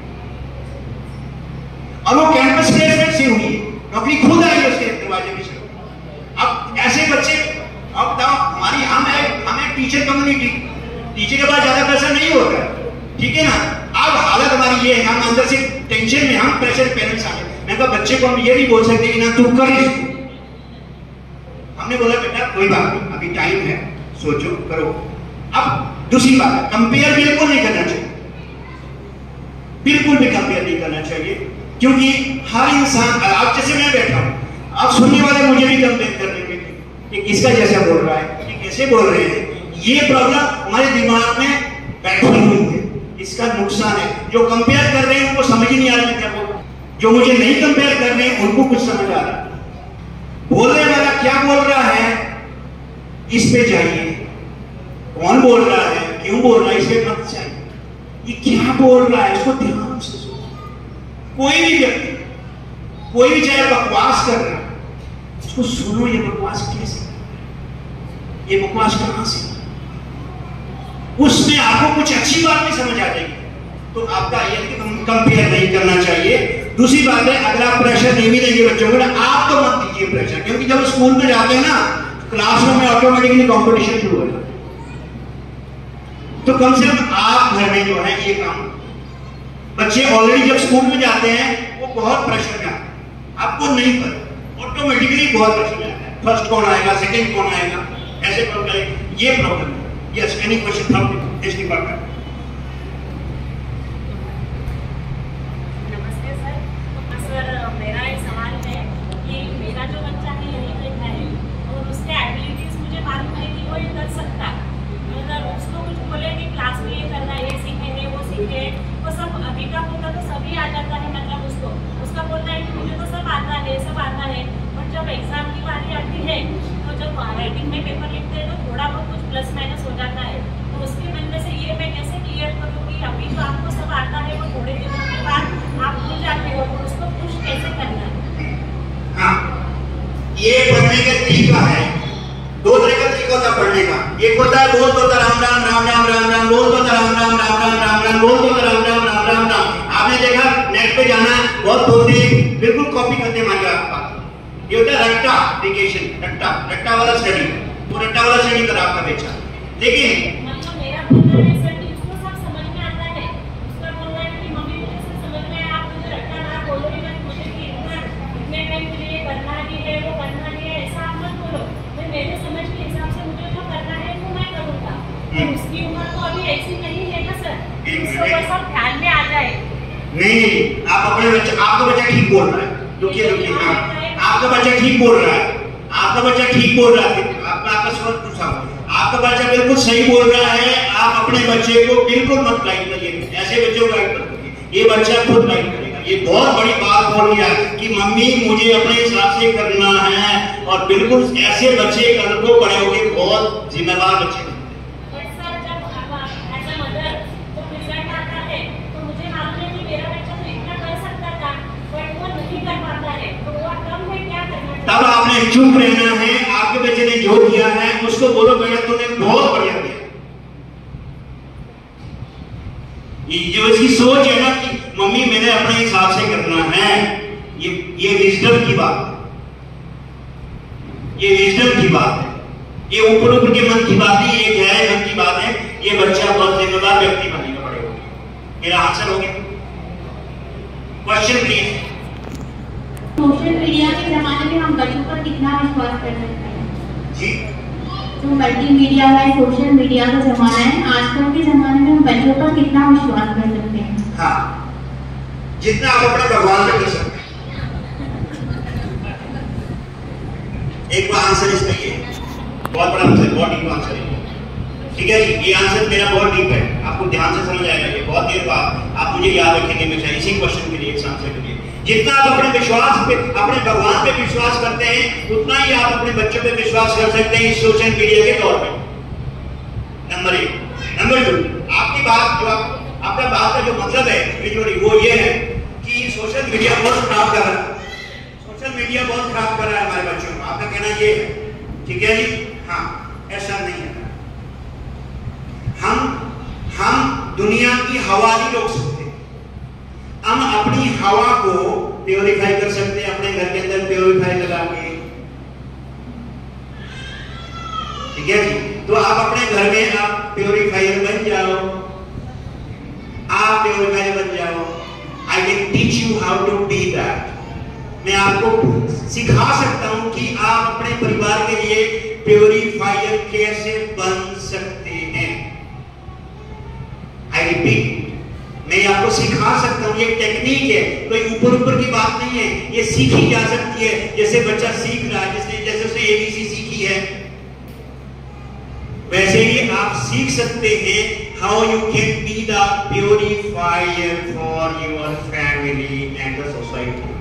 S3: और वो कैंपस प्लेसमेंट से हुई, नौकरी खुद आई उसके दरवाजे पे से। अब ऐसे बच्चे, अब बताओ हमारी हम है हमें टीचर कम्युनिटी, टीचर के पास ज्यादा पैसा नहीं होता, ठीक है ना। अब हालत हमारी ये है, हम अंदर से टेंशन में, हम प्रेशर पेरेंट्स आ गए। मैं कहा बच्चे को हम ये नहीं बोल सकते कि ना तू कर इसको। हमने बोला बेटा कोई बात नहीं, अभी टाइम है, सोचो करो। अब दूसरी बात, कंपेयर बिल्कुल नहीं करना चाहिए, बिल्कुल भी कंपेयर नहीं करना चाहिए, क्योंकि हर इंसान, आप जैसे मैं बैठा हूं, आप सुनने वाले मुझे भी कंपेयर कर देंगे कि किसका जैसा बोल रहा है, कि कैसे बोल रहे हैं। ये प्रॉब्लम हमारे दिमाग में बैठी हुई है, इसका नुकसान है। जो कंपेयर कर रहे हैं उनको समझ ही नहीं आ रहा है क्या बोल रहा है, जो मुझे नहीं कंपेयर कर रहे हैं उनको कुछ समझ आ रहा है। बोलने वाला क्या बोल रहा है इस पे जाइए, कौन बोल रहा है, क्यों बोल रहा है, इस पे मत जाइए। ये क्या बोल रहा है इसको ध्यान से सुनो। कोई भी व्यक्ति, कोई भी चाहे बकवास कर रहा है, उसको सुनो, ये बकवास कैसे, ये बकवास कहां से, उसमें आपको कुछ अच्छी बात नहीं समझ आ जाएगी, तो आपका ये कंपेयर नहीं करना चाहिए। दूसरी बात है, अगर आप प्रेशर नहीं भी देंगे बच्चों को ना, आप तो मत दीजिए प्रेशर, क्योंकि जब स्कूल में जाते हैं ना, क्लासरूम में ऑटोमेटिकली कंपटीशन शुरू हो जाता है। तो कम से कम आप घर में जो है ये काम, बच्चे ऑलरेडी जब स्कूल में जाते हैं वो बहुत प्रेशर में आते हैं, आपको नहीं पता, ऑटोमेटिकली बहुत प्रेशर में आता है। फर्स्ट कौन आएगा, सेकंड कौन आएगा, ऐसे प्रॉब्लम, ये प्रॉब्लम है। Yes, any question from this department?
S4: नमस्ते सर। सर मेरा एक सवाल है कि मेरा जो बच्चा है यही बैठा है और उसके एबिलिटीज मुझे मालूम है कि वो ये कर सकता, अगर उसको कुछ बोले कि क्लास में ये करना, ये सीखे है वो सीखे, वो सब अभी का होता तो सभी आ जाता है, मतलब उसको उसका बोलना है कि मुझे तो सब आता है, सब आता है। और जब एग्जाम की बारी आती है तो जब राइटिंग में पेपर लिखते हैं तो थोड़ा बहुत कुछ प्लस माइनस हो जाता है। तो उसके वजह से ये मैं कैसे क्लियर करूँ कि अभी तो आपको सब आता है, वो थोड़े दिनों के बाद आप भूल जाते हो, तो उसको पुश कैसे करना है?
S3: हाँ, ये पढ़ने का तरीका है, दो तरह का तरीका होता है पढ़ने का। एक होता है बोल तो राम राम राम राम राम राम, बोल तो राम राम राम राम राम राम, बोल तो राम राम राम राम राम। आपने देखा नेट पे जाना है, बहुत बोलते बिल्कुल कॉपी करते मांगा आपका। ये होता है रट्टा एप्लीकेशन, रट्टा रट्टा वाला स्टडी, वो रट्टा वाला स्टडी कर आपका बेचा। लेकिन
S4: मतलब मेरा बोलना है सर कि उसको सब समझ में आता है, उसका बोलना है कि मम्मी मुझे सब समझ में आया, आप मुझे रट्टा ना बोलो ही मत, मुझे कि इतना इतने टाइम के लिए करना भी है, वो करना भी है, ऐसा आप मत बोलो। मैं मेरे समझ के हिसाब से मुझे जो करना है वो मैं करूँगा। तो उसकी उम्र तो अभी ऐसी नहीं है ना सर, उसको बस सब ध्यान में आ जाए।
S3: नहीं, आप अपने बच्चे, आपका बच्चा ठीक बोल रहा है, रुकिए रुकिए, आपका बच्चा ठीक बोल रहा है, आपका बच्चा ठीक बोल रहा है, आपका आपका सवाल पूछा, आपका बच्चा बिल्कुल सही बोल रहा है। आप अपने बच्चे को बिल्कुल मत गाइड करिए, ऐसे बच्चों को गाइड मत करिए, ये बच्चा खुद गाइड करेगा। ये बहुत बड़ी बात बोल रही है कि मम्मी मुझे अपने हिसाब से करना है, और बिल्कुल ऐसे बच्चे कल को बड़े होकर बहुत जिम्मेदार बच्चे। तब आपने चुप रहना है, आपके बच्चे ने जो किया है उसको बोलो बेटा तूने बहुत बढ़िया किया। ये जो इसकी सोच है ना कि मम्मी मैंने अपने हिसाब से करना है, ये ये विजडम की बात है, ये विजडम की बात है, ये ऊपर ऊपर के मन की बात नहीं, ये गहरे मन की बात है। ये बच्चा बहुत जिम्मेदार व्यक्ति बनेगा बड़े होकर। मेरा आंसर हो गया? Question please.
S5: सोशल मीडिया के जमाने में हम बच्चों पर कितना विश्वास कर सकते हैं?
S3: जी,
S5: जो मल्टीमीडिया है, सोशल मीडिया का जमाना है, आजकल के जमाने में हम बच्चों पर कितना विश्वास कर सकते हैं?
S3: हाँ, जितना आप अपने भगवान पे कर सकते हैं। एक बार आंसर इसका ये बहुत बड़ा आंसर, बहुत डीप आंसर है, ठीक है जी। ये आंसर मेरा बहुत डीप है, आपको ध्यान से समझ आएगा, ये बहुत देर बाद आप मुझे याद रखेंगे हमेशा इसी क्वेश्चन के लिए, इस आंसर के लिए। जितना आप अपने विश्वास पे, अपने भगवान पे विश्वास करते हैं, उतना ही आप अपने बच्चों पे विश्वास कर सकते हैं इस सोशल मीडिया के तौर पे। नंबर एक। नंबर टू, आपकी बात जो आप, आपका बात का जो मतलब है वो ये है कि सोशल मीडिया बहुत खराब कर रहा है, सोशल मीडिया बहुत खराब कर रहा है हमारे बच्चों को, आपका कहना ये है, ठीक है जी? हाँ, ऐसा नहीं है। हम हम दुनिया की हवा नहीं रोक सकते, हम अपनी हवा को प्योरीफाई कर सकते हैं अपने घर के अंदर प्योरीफाई लगा के, ठीक है जी। तो आप अपने घर में आप प्योरीफायर बन जाओ, आप प्योरीफायर बन जाओ। I can teach you how to be that. मैं आपको सिखा सकता हूं कि आप अपने परिवार के लिए प्योरीफायर कैसे बन सकते हैं। आई रिपीट, मैं आपको सिखा सकता हूं, ये टेक्निक है, कोई ऊपर ऊपर की बात नहीं है, ये सीखी जा सकती है। जैसे बच्चा सीख रहा है, जैसे जैसे उसने एबीसी सीखी है, वैसे ही आप सीख सकते हैं how you can be the purifier for your family and the society.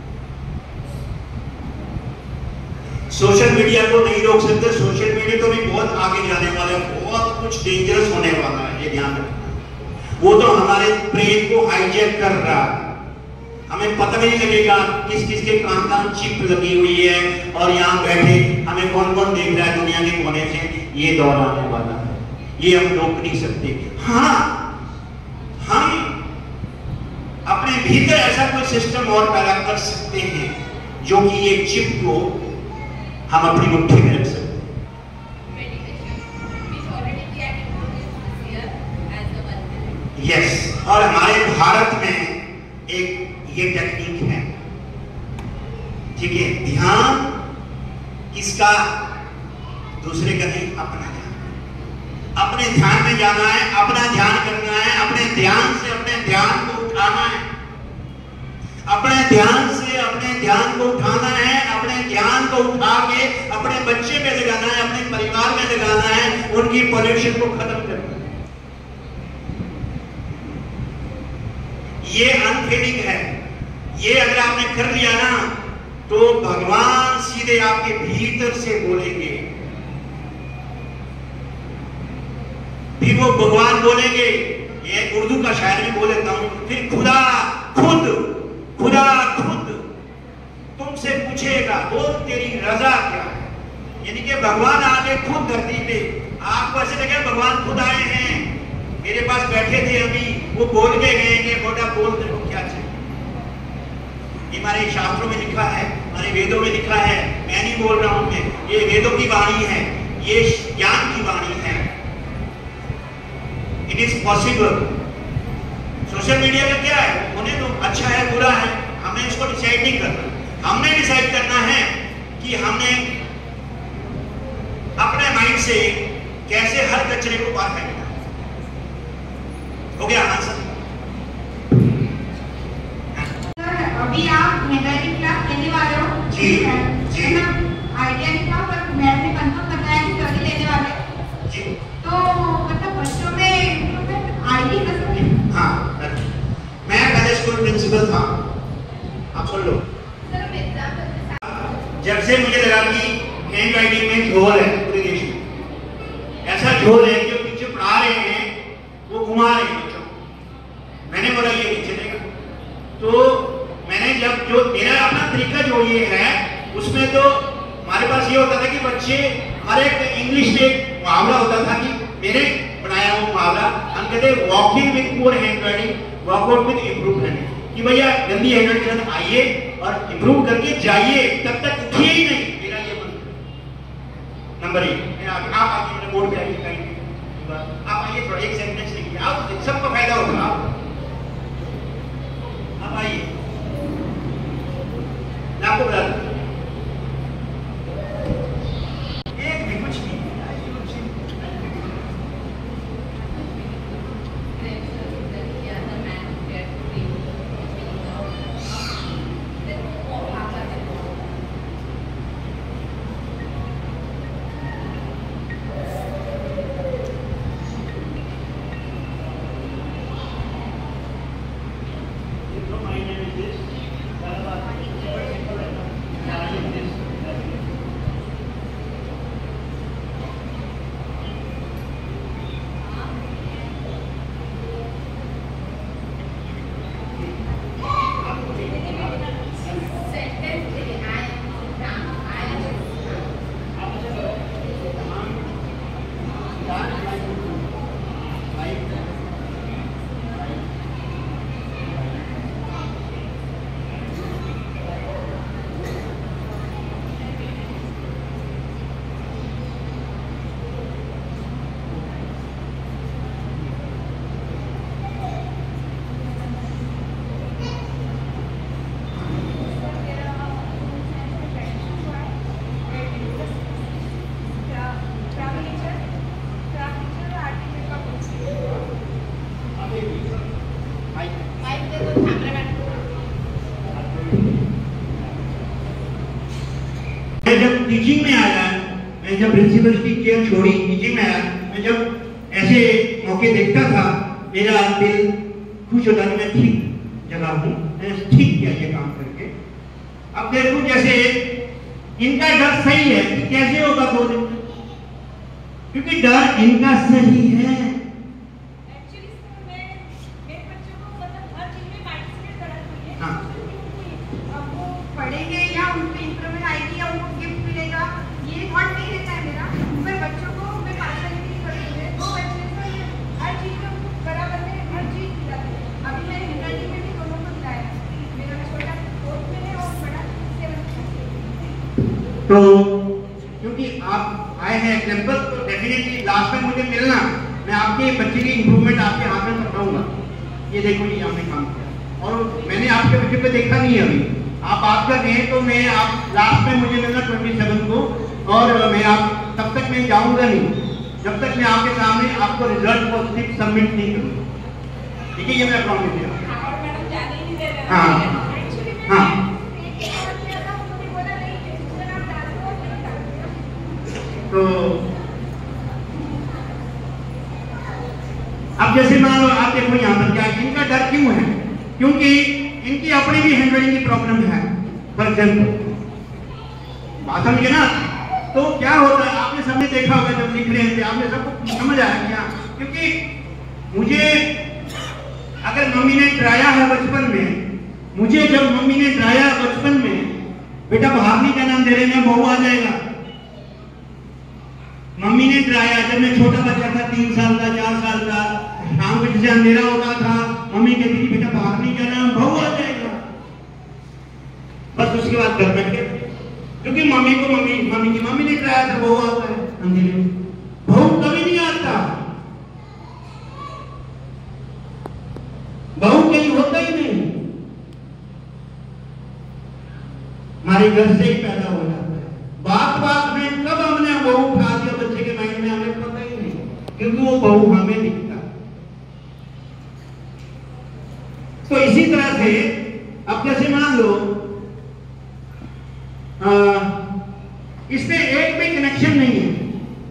S3: Social media को नहीं रोक सकते, सोशल मीडिया तो भी बहुत आगे जाने वाला है, बहुत कुछ डेंजरस होने वाला है, ये ध्यान रखना। वो तो हमारे ब्रेन को हाईजैक कर रहा है, हमें पता नहीं लगेगा किस किस के कान कान चिप लगी हुई है, और यहाँ बैठे हमें कौन कौन देख रहा है दुनिया के कोने से। ये दौर आने वाला है, ये हम रोक नहीं सकते। हाँ, हम अपने भीतर ऐसा कोई सिस्टम और पैदा कर सकते हैं जो कि ये चिप को हम अपनी मुट्ठी में रख सकते हैं। यस, और हमारे भारत में एक ये टेक्निक है, ठीक है। ध्यान किसका? दूसरे का नहीं, अपना ध्यान। अपने ध्यान में जाना है, अपना ध्यान करना है, अपने ध्यान से अपने ध्यान को उठाना है, अपने ध्यान से अपने ध्यान को उठाना है, अपने ध्यान को उठा के अपने बच्चे में लगाना है, अपने परिवार में लगाना है, उनकी पॉल्यूशन को खत्म करना है। ये अनफेडिंग है, ये अगर आपने कर लिया ना तो भगवान सीधे आपके भीतर से बोलेंगे, फिर वो भगवान बोलेंगे। ये उर्दू का शायर में बोल लेता हूं, फिर खुदा खुद खुदा खुद तुमसे पूछेगा बोल तेरी रजा क्या है। यानी कि भगवान आके खुद धरती पे, आपको ऐसे लगे भगवान खुद आए हैं, मेरे पास बैठे थे अभी, वो बोल के गए कि बेटा बोल तेरे को क्या चाहिए। ये हमारे शास्त्रों में लिखा है, हमारे वेदों में लिखा है, मैं नहीं बोल रहा हूं, मैं ये वेदों की वाणी है, ये ज्ञान की वाणी है। It is possible. Social media का क्या है, उन्हें तो अच्छा है बुरा है, हमें इसको डिसाइड नहीं करना। हमने डिसाइड करना है कि हमने अपने माइंड से कैसे हर कचरे को बाहर फेंकना। हो गया आंसर?
S5: अभी आप मेटालिक क्लास लेने वाले हो?
S3: जी जी।
S5: आइडिया नहीं था, पर मैंने कंफर्म करना है कि स्टडी लेने वाले
S3: जी।
S5: तो मतलब बच्चों में आईडी कैसे?
S3: हाँ, मैं पहले स्कूल प्रिंसिपल था, आप सुन लो। जब से मुझे लगा कि हैंड राइटिंग में झोल है पूरे देश में, ऐसा झोल है जो टीचर पढ़ा रहे हैं वो घुमा रहे हैं बच्चों को, मैंने बोला ये नहीं चलेगा। तो मैंने जब जो मेरा अपना तरीका जो ये है उसमें तो हमारे पास ये होता था कि बच्चे, हमारे इंग्लिश में एक मुहावरा होता था कि मेरे बनाया हुआ मुहावरा, हम कहते हैं walking with poor hand writing, walkout with improve hand, कि भैया गंदी हैंड राइटिंग आइए और इम्प्रूव करके जाइए, तब तक उठिए ही नहीं। मेरा ये मंत्र नंबर एक। आप आप अपने बोर्ड पे आइए, आप आइए, थोड़ा एक सेंटेंस लिखिए, आप सबका फायदा होगा। आप आइए, मैं आपको बता दूं, एक भी कुछ नहीं, मैं जब टीचिंग में आया, मैं जब प्रिंसिपल की चेयर छोड़ी, टीचिंग में आया, मैं जब ऐसे मौके देखता था, मेरा दिल खुश होता था, मैं ठीक जगह हूँ, मैं ठीक किया ये काम करके। अब देखो जैसे इनका डर सही है कि कैसे होगा दो दिन में, क्योंकि डर इनका सही है। हाँ।
S6: पढ़ेंगे या उनकी इंप्रूवमेंट आएगी या उनको गिफ्ट मिलेगा, ये थॉट नहीं रहता है मेरा। पर बच्चों को मैं पर्सनली करूँगी, वो बच्चे को हर चीज़ में बराबर में हर चीज़ दिलाती है। अभी मैंने हिंदी में भी दोनों को दिलाया, मेरा छोटा फोर्थ में है और बड़ा सेवन्थ में।
S3: तो क्योंकि आप आए हैं एग्जाम्पल, तो डेफिनेटली लास्ट में मुझे मिलना, मैं आपके बच्चे की इंप्रूवमेंट आपके हाथ में पकड़ाऊंगा। ये देखो ये आपने काम किया, और मैंने आपके बच्चे पे देखा नहीं है अभी, आप बात कर रहे हैं, तो मैं आप लास्ट में मुझे मिलना ट्वेंटी सेवन को, और मैं आप तब तक मैं जाऊंगा नहीं जब तक मैं आपके सामने आपको रिजल्ट पॉजिटिव सबमिट नहीं करूँगा। ठीक है, ये मैं प्रॉमिस दिया। हाँ हाँ तो अब जैसे मान लो आप देखो यहाँ पर क्या इनका डर क्यों है, क्योंकि इनकी अपनी भी हैंडराइटिंग की प्रॉब्लम है। फॉर एग्जाम्पल बात समझिए ना, तो क्या होता है, आपने सबने देखा होगा जब लिख रहे थे, आपने सबको समझ आया क्या, क्योंकि मुझे अगर मम्मी ने डराया है बचपन में, मुझे जब मम्मी ने डराया बचपन में, बेटा बाहर नहीं जाना अंधेरे में बहू आ जाएगा, मम्मी ने डराया जब मैं छोटा बच्चा था, तीन साल का चार साल का, शाम को जैसे अंधेरा होता था, मम्मी कहती थी बेटा बाहर नहीं जाना बहू आ जाएगा। बस उसके बाद घर बैठ गए, क्योंकि मम्मी को मम्मी मम्मी की मम्मी ने डराया था बहू आता है अंधेरे में, बहू कभी नहीं आता, बहू कहीं होता ही नहीं, हमारे घर से ही पैदा हो जाता है। बात बात में कब हमने बहू उठा दिया बच्चे के माइंड में, हमें पता ही नहीं, क्योंकि वो बहू हमें दिखता। तो इसी तरह से अब जैसे मान लो आ, इसमें एक भी कनेक्शन नहीं है,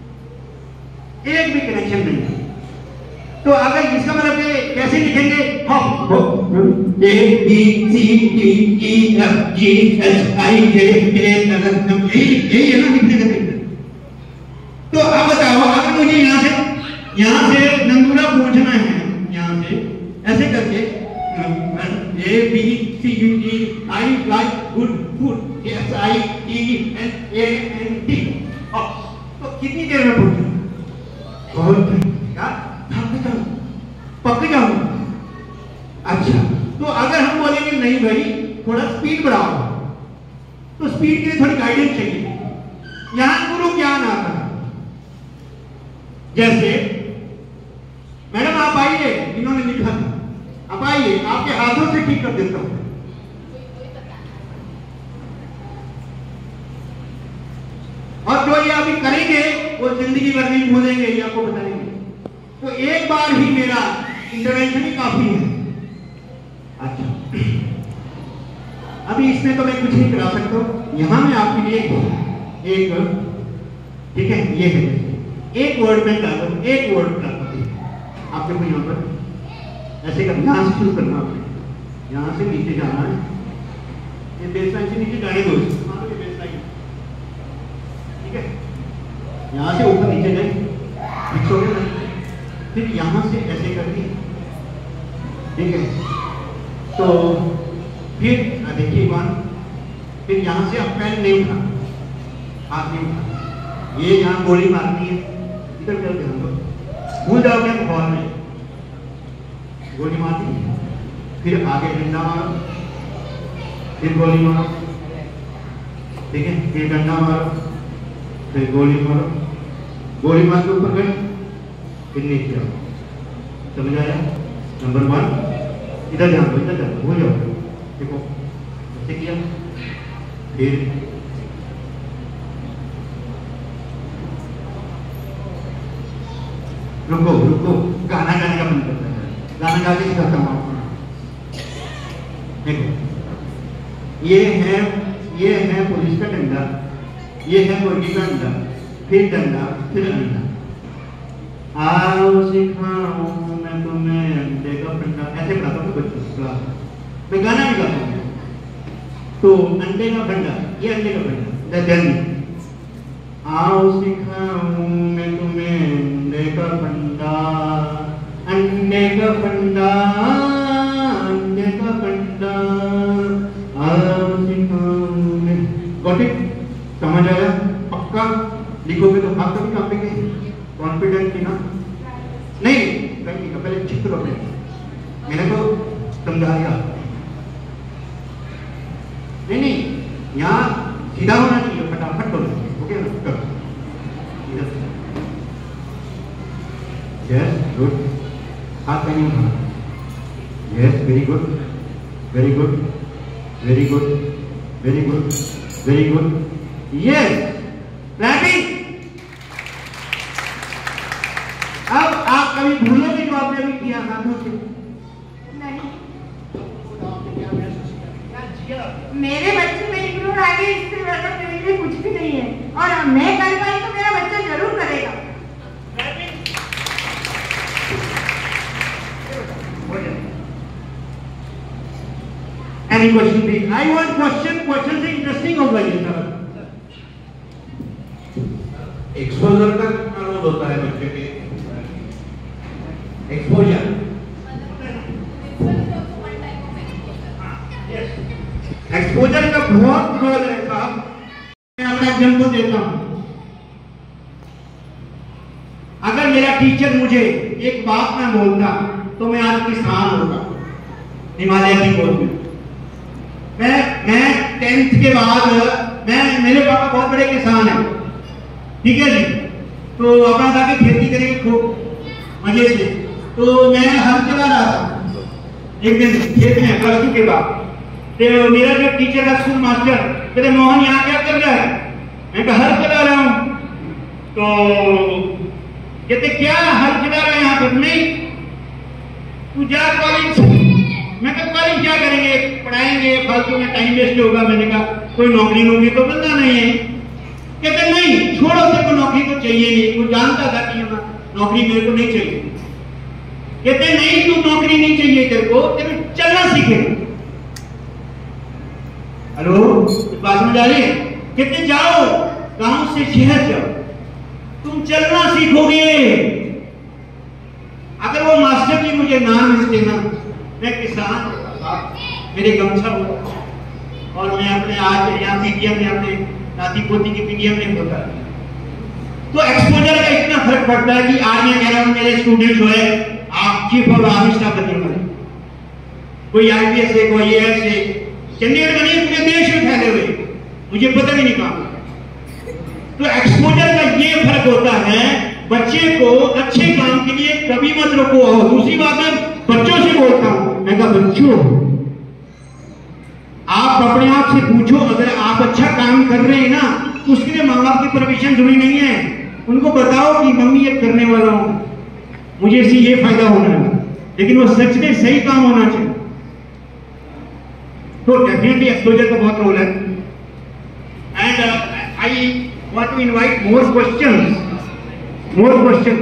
S3: एक भी कनेक्शन नहीं है, तो अगर इसका मतलब कैसे लिखेंगे, A B C D E F G H I J K L M N O, यही है ना लिखने का तरीका। तो अब बताओ, अगर मुझे यहाँ से यहाँ से नंदूरा पूछना है, यहाँ से ऐसे करके A B C D I like good food S I E N A N T, तो कितनी देर में पूछना, बहुत यार थक जाऊं, पक जाऊं। अच्छा, तो अगर हम बोलेंगे नहीं भाई थोड़ा स्पीड बढ़ाओ, तो स्पीड के लिए थोड़ी गाइडेंस चाहिए। यहां गुरु ज्ञान आता है, जैसे मैडम आप आइए, इन्होंने लिखा था, आप आइए, आपके हाथों से ठीक कर देता हूं। और जो ये अभी करेंगे वो जिंदगी भर नहीं भूलेंगे, ये आपको बताएंगे। तो एक बार ही मेरा इंटरवेंशन ही काफी है। अच्छा, अभी इसमें तो मैं कुछ नहीं करा सकता, यहां मैं आपके लिए एक, ठीक है, ये है एक वर्ड में डालो, एक वर्ड डालो आपके को यहाँ पर ऐसे करना, यहाँ से शुरू करना, आपने यहाँ से नीचे जाना है, ये बेसलाइन से नीचे जाने दो, मान लो ये बेसलाइन, ठीक है, यहाँ से ऊपर नीचे जाए, फिक्स हो गया, फिर यहाँ से ऐसे करके, ठीक है, तो फिर देखिए वन, फिर यहाँ से आप पैर नहीं उठा, हाथ नहीं उठा, ये यहाँ गोली मारनी है, इधर कर ध्यान दो, भूल जाओगे हॉल में, गोली मारनी, फिर आगे डंडा मारो, फिर गोली मारो, ठीक है, फिर डंडा मारो, फिर गोली मारो, गोली मार के ऊपर गए, फिर नीचे आओ, समझ आया? नंबर वन, इधर ध्यान दो, इधर ध्यान दो, हो जाओ, देखो ऐसे किया, फिर रुको रुको, गाना गाने का मन करता है, गाना गा के सिखाता हूँ आपको, देखो ये है ये है पुलिस का डंडा, ये है मुर्गी का अंडा, फिर डंडा, फिर अंडा। आओ सिखाऊं मैं तुम्हें अंडे का फंडा, ऐसे पढ़ाता हूँ बच्चों को क्लास में। मैं गाना भी गाता हूँ। तो अंडे का फंडा, ये अंडे का फंडा, जल्दी आओ सिखाऊं मैं तुम्हें अंडे का फंडा, अंडे का फंडा, अंडे का फंडा, आओ सिखाऊं मैं। Got it? समझ आया? पक्का लिखोगे तो आप कभी काम पे गए? कॉन्फिडेंट थी ना? नहीं कहीं का पहले चित्र अपने मैंने तो समझाया। नहीं नहीं यहाँ सीधा होना चाहिए, फटाफट करो। ओके ना? करो। यस गुड, हाथ कहीं उठाना। Yes very good, very good, very good, very good, very good. Yes clapping. अब आप कभी भूलोगे जो आपने अभी किया हाथों से?
S6: नहीं। मेरे बच्चे में इंक्लूड आ गए, इससे ज्यादा मेरे लिए कुछ भी नहीं है। और मैं कर पाई तो मेरा बच्चा जरूर करेगा।
S3: Any question please? I want question. Question से इंटरेस्टिंग होगा ये सारा। एक्सपोजर का क्या रोल होता है बच्चे के? एक्सपोजर। एक्सपोजर का बहुत रोल है साहब। मैं अपना एग्जाम्पल देता हूँ। अगर मेरा टीचर मुझे एक बात ना बोलता तो मैं आज किसान होता, हिमालय की गोद में। मैं मैं टेंथ के बाद मैं मेरे पापा बहुत बड़े किसान हैं, ठीक है जी। तो अपना जाके खेती करेंगे खूब मजे से। तो मैं हल चला रहा था एक दिन खेत में प्लस टू के बाद। तो मेरा जो टीचर था स्कूल मास्टर कहते मोहन यहाँ क्या कर रहा है? मैं कहा हल चला रहा हूँ। तो कहते क्या हल चला रहा है यहाँ पर? नहीं तू जा कॉलेज। मैं कहा कॉलेज क्या करेंगे, पढ़ाएंगे फालतू में, टाइम वेस्ट होगा। मैंने कहा कोई नौकरी नौकरी तो बनना नहीं है। कहते नहीं छोड़ो, तेरे को नौकरी तो चाहिए नहीं। वो जानता था कि नौकरी मेरे को नहीं चाहिए। कहते नहीं तू नौकरी नहीं चाहिए तेरे को, तेरे को चलना सीखे। हेलो बात समझ आ रही है? कहते जाओ गांव से शहर जाओ, तुम चलना सीखोगे। अगर वो मास्टर जी मुझे ना मिलते ना, मैं किसान होता, मेरे गमछा होता और मैं अपने आज यहाँ पीटीएम में अपने नाती पोती की पीटीएम में होता। तो एक्सपोजर का इतना फर्क पड़ता है कि आज मैं कह रहा हूँ मेरे स्टूडेंट जो है आप चीफ ऑफ आर्मी स्टाफ बनने वाले, कोई आईपीएस है, कोई आईएएस है, चंडीगढ़ में नहीं पूरे देश में फैले हुए, मुझे पता भी नहीं कहाँ। तो एक्सपोजर का ये फर्क होता है, बच्चे को अच्छे काम के लिए कभी मत रोको। और दूसरी बात है बच्चों से बोलता हूं, मैं कहा बच्चों आप अपने आप से पूछो, अगर आप अच्छा काम कर रहे हैं ना तो उसके लिए माँ बाप की परमिशन जरूरी नहीं है। उनको बताओ कि मम्मी ये करने वाला हूं, मुझे इससे ये फायदा होना है, लेकिन वो सच में सही काम होना चाहिए। तो डेफिनेटली एक्सपोजर का बहुत रोल है। And I want to invite more questions, more question.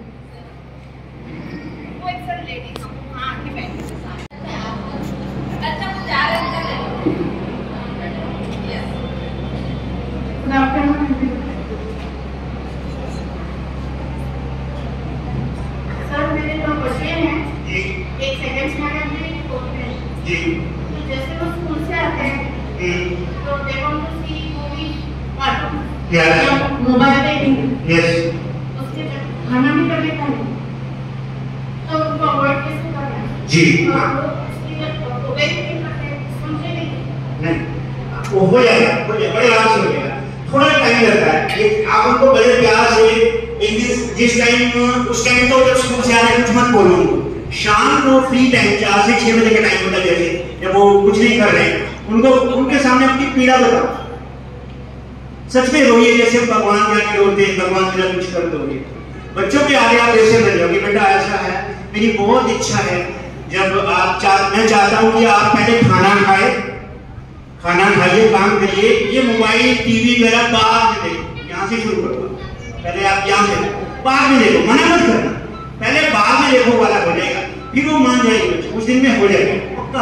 S6: Sir मेरे दो बच्चे हैं, एक सेकंड स्टैंडर्ड में, एक फोर्थ में। तो जैसे वो स्कूल से आते हैं तो they want to see movie, cartoon, mobile पे।
S3: यस।
S6: उसके बाद खाना भी कर लेता है, तो उनको अवॉइड कैसे करना है?
S3: जी
S6: हाँ, वो उसकी जब ओबे नहीं करते, समझे नहीं।
S3: नहीं वो हो जाएगा, हो जाएगा, बड़े आराम से हो जाएगा। थोड़ा टाइम लगता है, ये आप उनको बड़े प्यार से एक दिन जिस टाइम उस टाइम तो जब स्कूल से आ रहे कुछ मत बोलो। शाम को फ्री टाइम चार से छह बजे का टाइम होता है, जैसे जब वो कुछ नहीं कर रहे उनको उनके सामने अपनी पीड़ा बताओ, सच में रोइए जैसे भगवान जाके रोते हैं, भगवान मेरा कुछ कर दोगे। बच्चों के आगे आप ऐसे बन जाओगे, बेटा ऐसा है, मेरी बहुत इच्छा है जब आप चाह मैं चाहता हूं कि आप पहले खाना खाए, खाना खाइए, काम करिए, ये मोबाइल टीवी वगैरह बाहर में देखो, यहाँ से शुरू करो। पहले आप यहाँ से बाहर में देखो, मना मत करना, पहले बाहर में देखो वाला हो जाएगा, फिर वो मान जाएगी, उस दिन में हो जाएगा पक्का।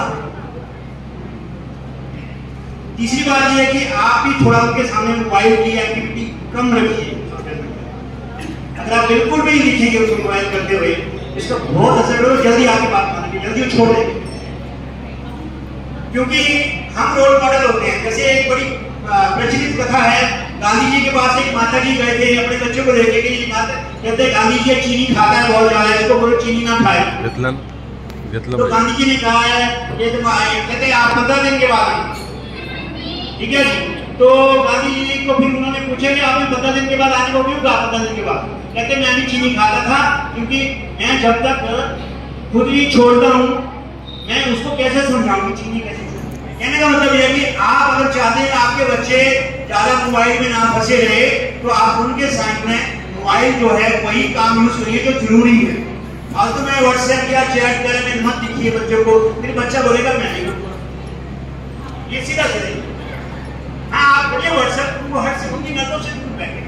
S3: तीसरी बात ये है कि आप भी थोड़ा उनके सामने मोबाइल की एक्टिविटी कम रखिए। अगर आप बिल्कुल भी नहीं दिखेंगे उसको मोबाइल करते हुए, इसका बहुत असर होगा, जल्दी आपकी बात मानेंगे, जल्दी वो छोड़ देंगे। क्योंकि हम रोल मॉडल होते हैं। जैसे एक बड़ी प्रचलित कथा है, गांधी जी के पास एक माता जी गए थे अपने बच्चों को लेके कि माता कहते गांधी जी चीनी खाता है बहुत ज्यादा, इसको बोलो चीनी ना खाए। वितलन, वितलन तो गांधी जी ने कहा है ये तो कहते आप पंद्रह दिन के बाद, ठीक है जी। तो गांधी जी को फिर उन्होंने पूछा कि आपने पंद्रह दिन के बाद आने को क्यों कहा? पंद्रह दिन के बाद कहते मैं भी चीनी खाता था, क्योंकि मैं जब तक खुद ही छोड़ता हूँ मैं उसको कैसे समझाऊंगी चीनी कैसे। कहने का मतलब यह है कि आप अगर चाहते हैं आपके बच्चे ज्यादा मोबाइल में ना फंसे रहे, तो आप उनके सामने मोबाइल जो है वही काम यूज करिए जो जरूरी है। आज तो मैं व्हाट्सएप या चैट करे में मत दिखिए बच्चों को, फिर बच्चा बोलेगा मैं नहीं करूंगा, ये सीधा सीधा। हाँ आप करिए व्हाट्सएप, उनको हर से उनकी नजरों से दूर बैठे।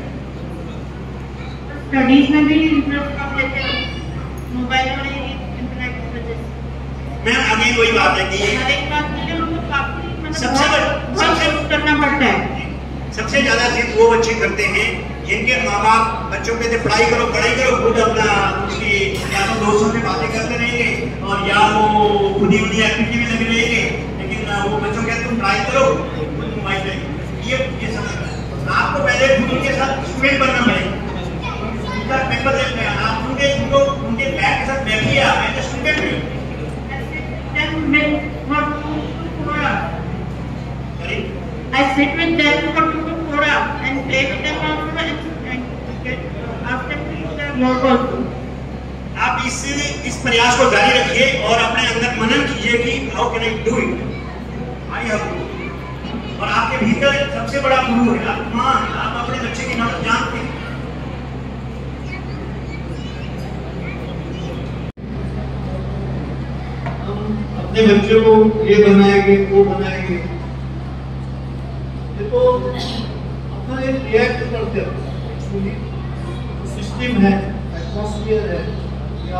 S5: स्टडीज में भी इंटरेस्ट कम लेते हैं मोबाइल और इंटरनेट की वजह से।
S3: मैं आगे वही बात है कि
S5: हर एक बात के लिए उनको काफी
S3: सबसे सबसे
S5: करना पड़ता है।
S3: सबसे ज्यादा जिद वो बच्चे करते हैं जिनके माँ बाप बच्चों के पढ़ाई करो पढ़ाई करो, खुद अपना उसकी या तो दोस्तों से बातें करते रहेंगे और या वो खुद ही उन्हीं एक्टिविटी में लगे रहेंगे, लेकिन वो बच्चों कहते तुम पढ़ाई करो खुद मोबाइल में। ये ये समझ आपको पहले खुद उनके साथ स्टूडेंट बनना पड़ेगा, उनका पेपर देखना है, आप उनके उनको उनके बैग के साथ बैठिए, आप एज स्टूडेंट भी।
S5: I sit with them for two to four hours and play with them also and after work also.
S3: आप इस इस प्रयास को जारी रखिए और अपने अंदर मनन कीजिए कि how can I do it, I have to. और आपके भीतर सबसे बड़ा गुरु है, आप माँ है, आप अपने बच्चे की नाम जानते हैं।
S7: अपने बच्चों को ये बनाएंगे वो बनाएंगे, देखो अपना एक रिएक्ट करते हैं, सिस्टम है, एटमॉस्फेयर है या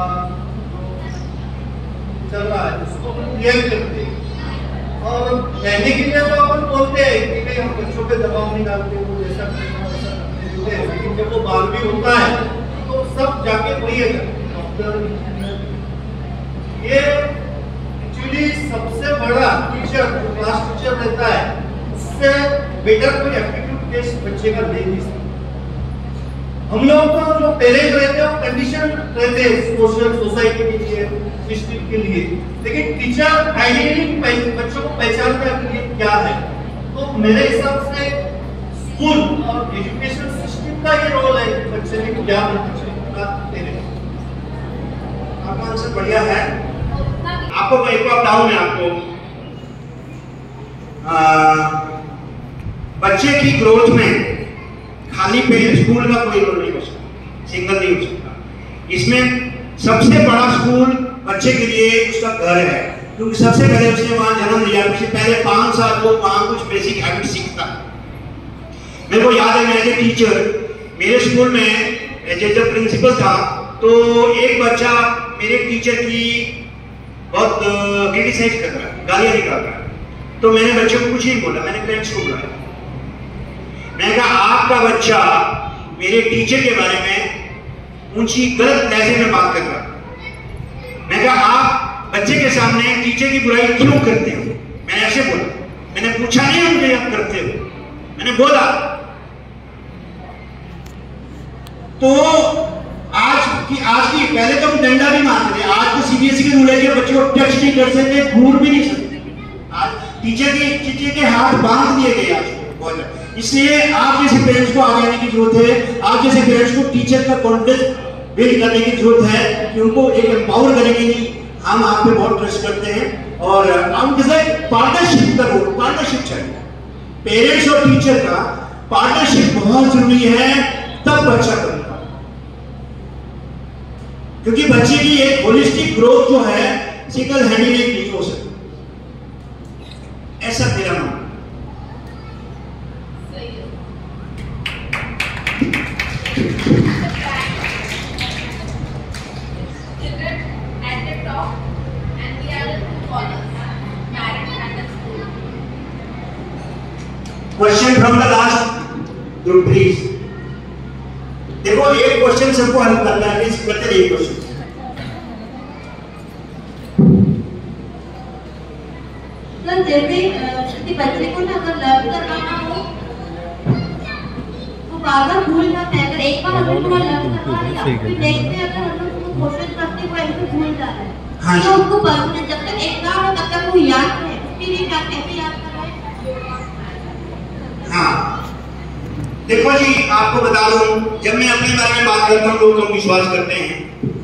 S7: चल रहा है उसको अपन रिएक्ट करते हैं। और कहने के लिए तो अपन बोलते हैं कि नहीं हम बच्चों पे दबाव नहीं डालते, वो जैसा करना वैसा करने देते हैं, लेकिन जब वो बाल भी होता है तो सब जाके वही है डॉक्टर इंजीनियर। ये एक्चुअली सबसे बड़ा टीचर जो क्लास टीचर रहता है उससे बेटर कोई एप्टीट्यूड टेस्ट बच्चे का दे नहीं सकता। हम लोग तो जो पेरेंट्स रहते हैं कंडीशन रहते हैं सोशल सोसाइटी के लिए सिस्टम के लिए, लेकिन टीचर आइडियली बच्चों को पहचानने के लिए क्या है। तो मेरे हिसाब से स्कूल और एजुकेशन सिस्टम का ये रोल है कि बच्चे ने क्या बनना चाहिए।
S3: आपका आंसर बढ़िया है। आपको एक बात बताऊं मैं आपको, आ, बच्चे की ग्रोथ में खाली पेरेंट स्कूल का कोई रोल नहीं हो सकता, सिंगल नहीं हो सकता। इसमें सबसे बड़ा स्कूल बच्चे के लिए उसका घर है, क्योंकि सबसे पहले उसने वहां जन्म लिया, उससे पहले पांच साल वो वहां कुछ बेसिक हैबिट सीखता है। मेरे को याद है मैं एज ए टीचर मेरे स्कूल में जब प्रिंसिपल था तो एक बच्चा मेरे टीचर की बहुत क्रिटिसाइज कर रहा है, गालियां निकाल रहा है। तो मैंने बच्चों को कुछ नहीं बोला, मैंने पेरेंट्स को बुलाया। मैंने कहा आपका बच्चा मेरे टीचर के बारे में ऊंची गलत लहजे में बात कर रहा है। मैंने कहा आप बच्चे के सामने टीचर की बुराई क्यों करते हो? मैंने ऐसे बोला, मैंने पूछा नहीं मुझे आप करते हो, मैंने बोला। तो आज की आज की पहले तो हम डंडा भी मारते थे, आज तो सीबीएसई के रूल है कि बच्चे को टच नहीं कर सकते, घूर भी नहीं सकते। आज टीचर के टीचर के हाथ बांध दिए गए आज बहुत। इसलिए आप जैसे पेरेंट्स को आगे आने की जरूरत है, आप जैसे पेरेंट्स को टीचर का कॉन्फिडेंस बिल्ड करने की जरूरत है कि उनको एक एम्पावर करेंगे कि हम आप पे बहुत ट्रस्ट करते हैं और हम जैसे पार्टनरशिप का रोल पार्टनरशिप चाहिए। पेरेंट्स और टीचर का पार्टनरशिप बहुत जरूरी है, तब बच्चा करेगा। क्योंकि बच्चे की एक होलिस्टिक ग्रोथ जो है सिंगल हैंडली नहीं हो सकती, ऐसा मेरा मानना। Question from the last group please. देखो एक क्वेश्चन सबको हल करना है, प्लीज करते रहिए क्वेश्चन।
S5: सर जैसे किसी बच्चे को ना अगर लर्न करवाना हो तो बार बार भूल जाता है। अगर एक बार अगर पूरा लर्न करवा लिया फिर देखते अगर हम लोग उसको कोशिश करते हुए ऐसे भूल जाता है,
S3: हाँ
S5: तो उसको परमानेंट जब तक एग्जाम हो तब तक वो याद है, उसके लिए क्या कैसे याद करवाएं?
S3: हाँ देखो जी, आपको बता दूं, जब मैं अपने बारे में बात करता हूँ लोग कम विश्वास करते हैं।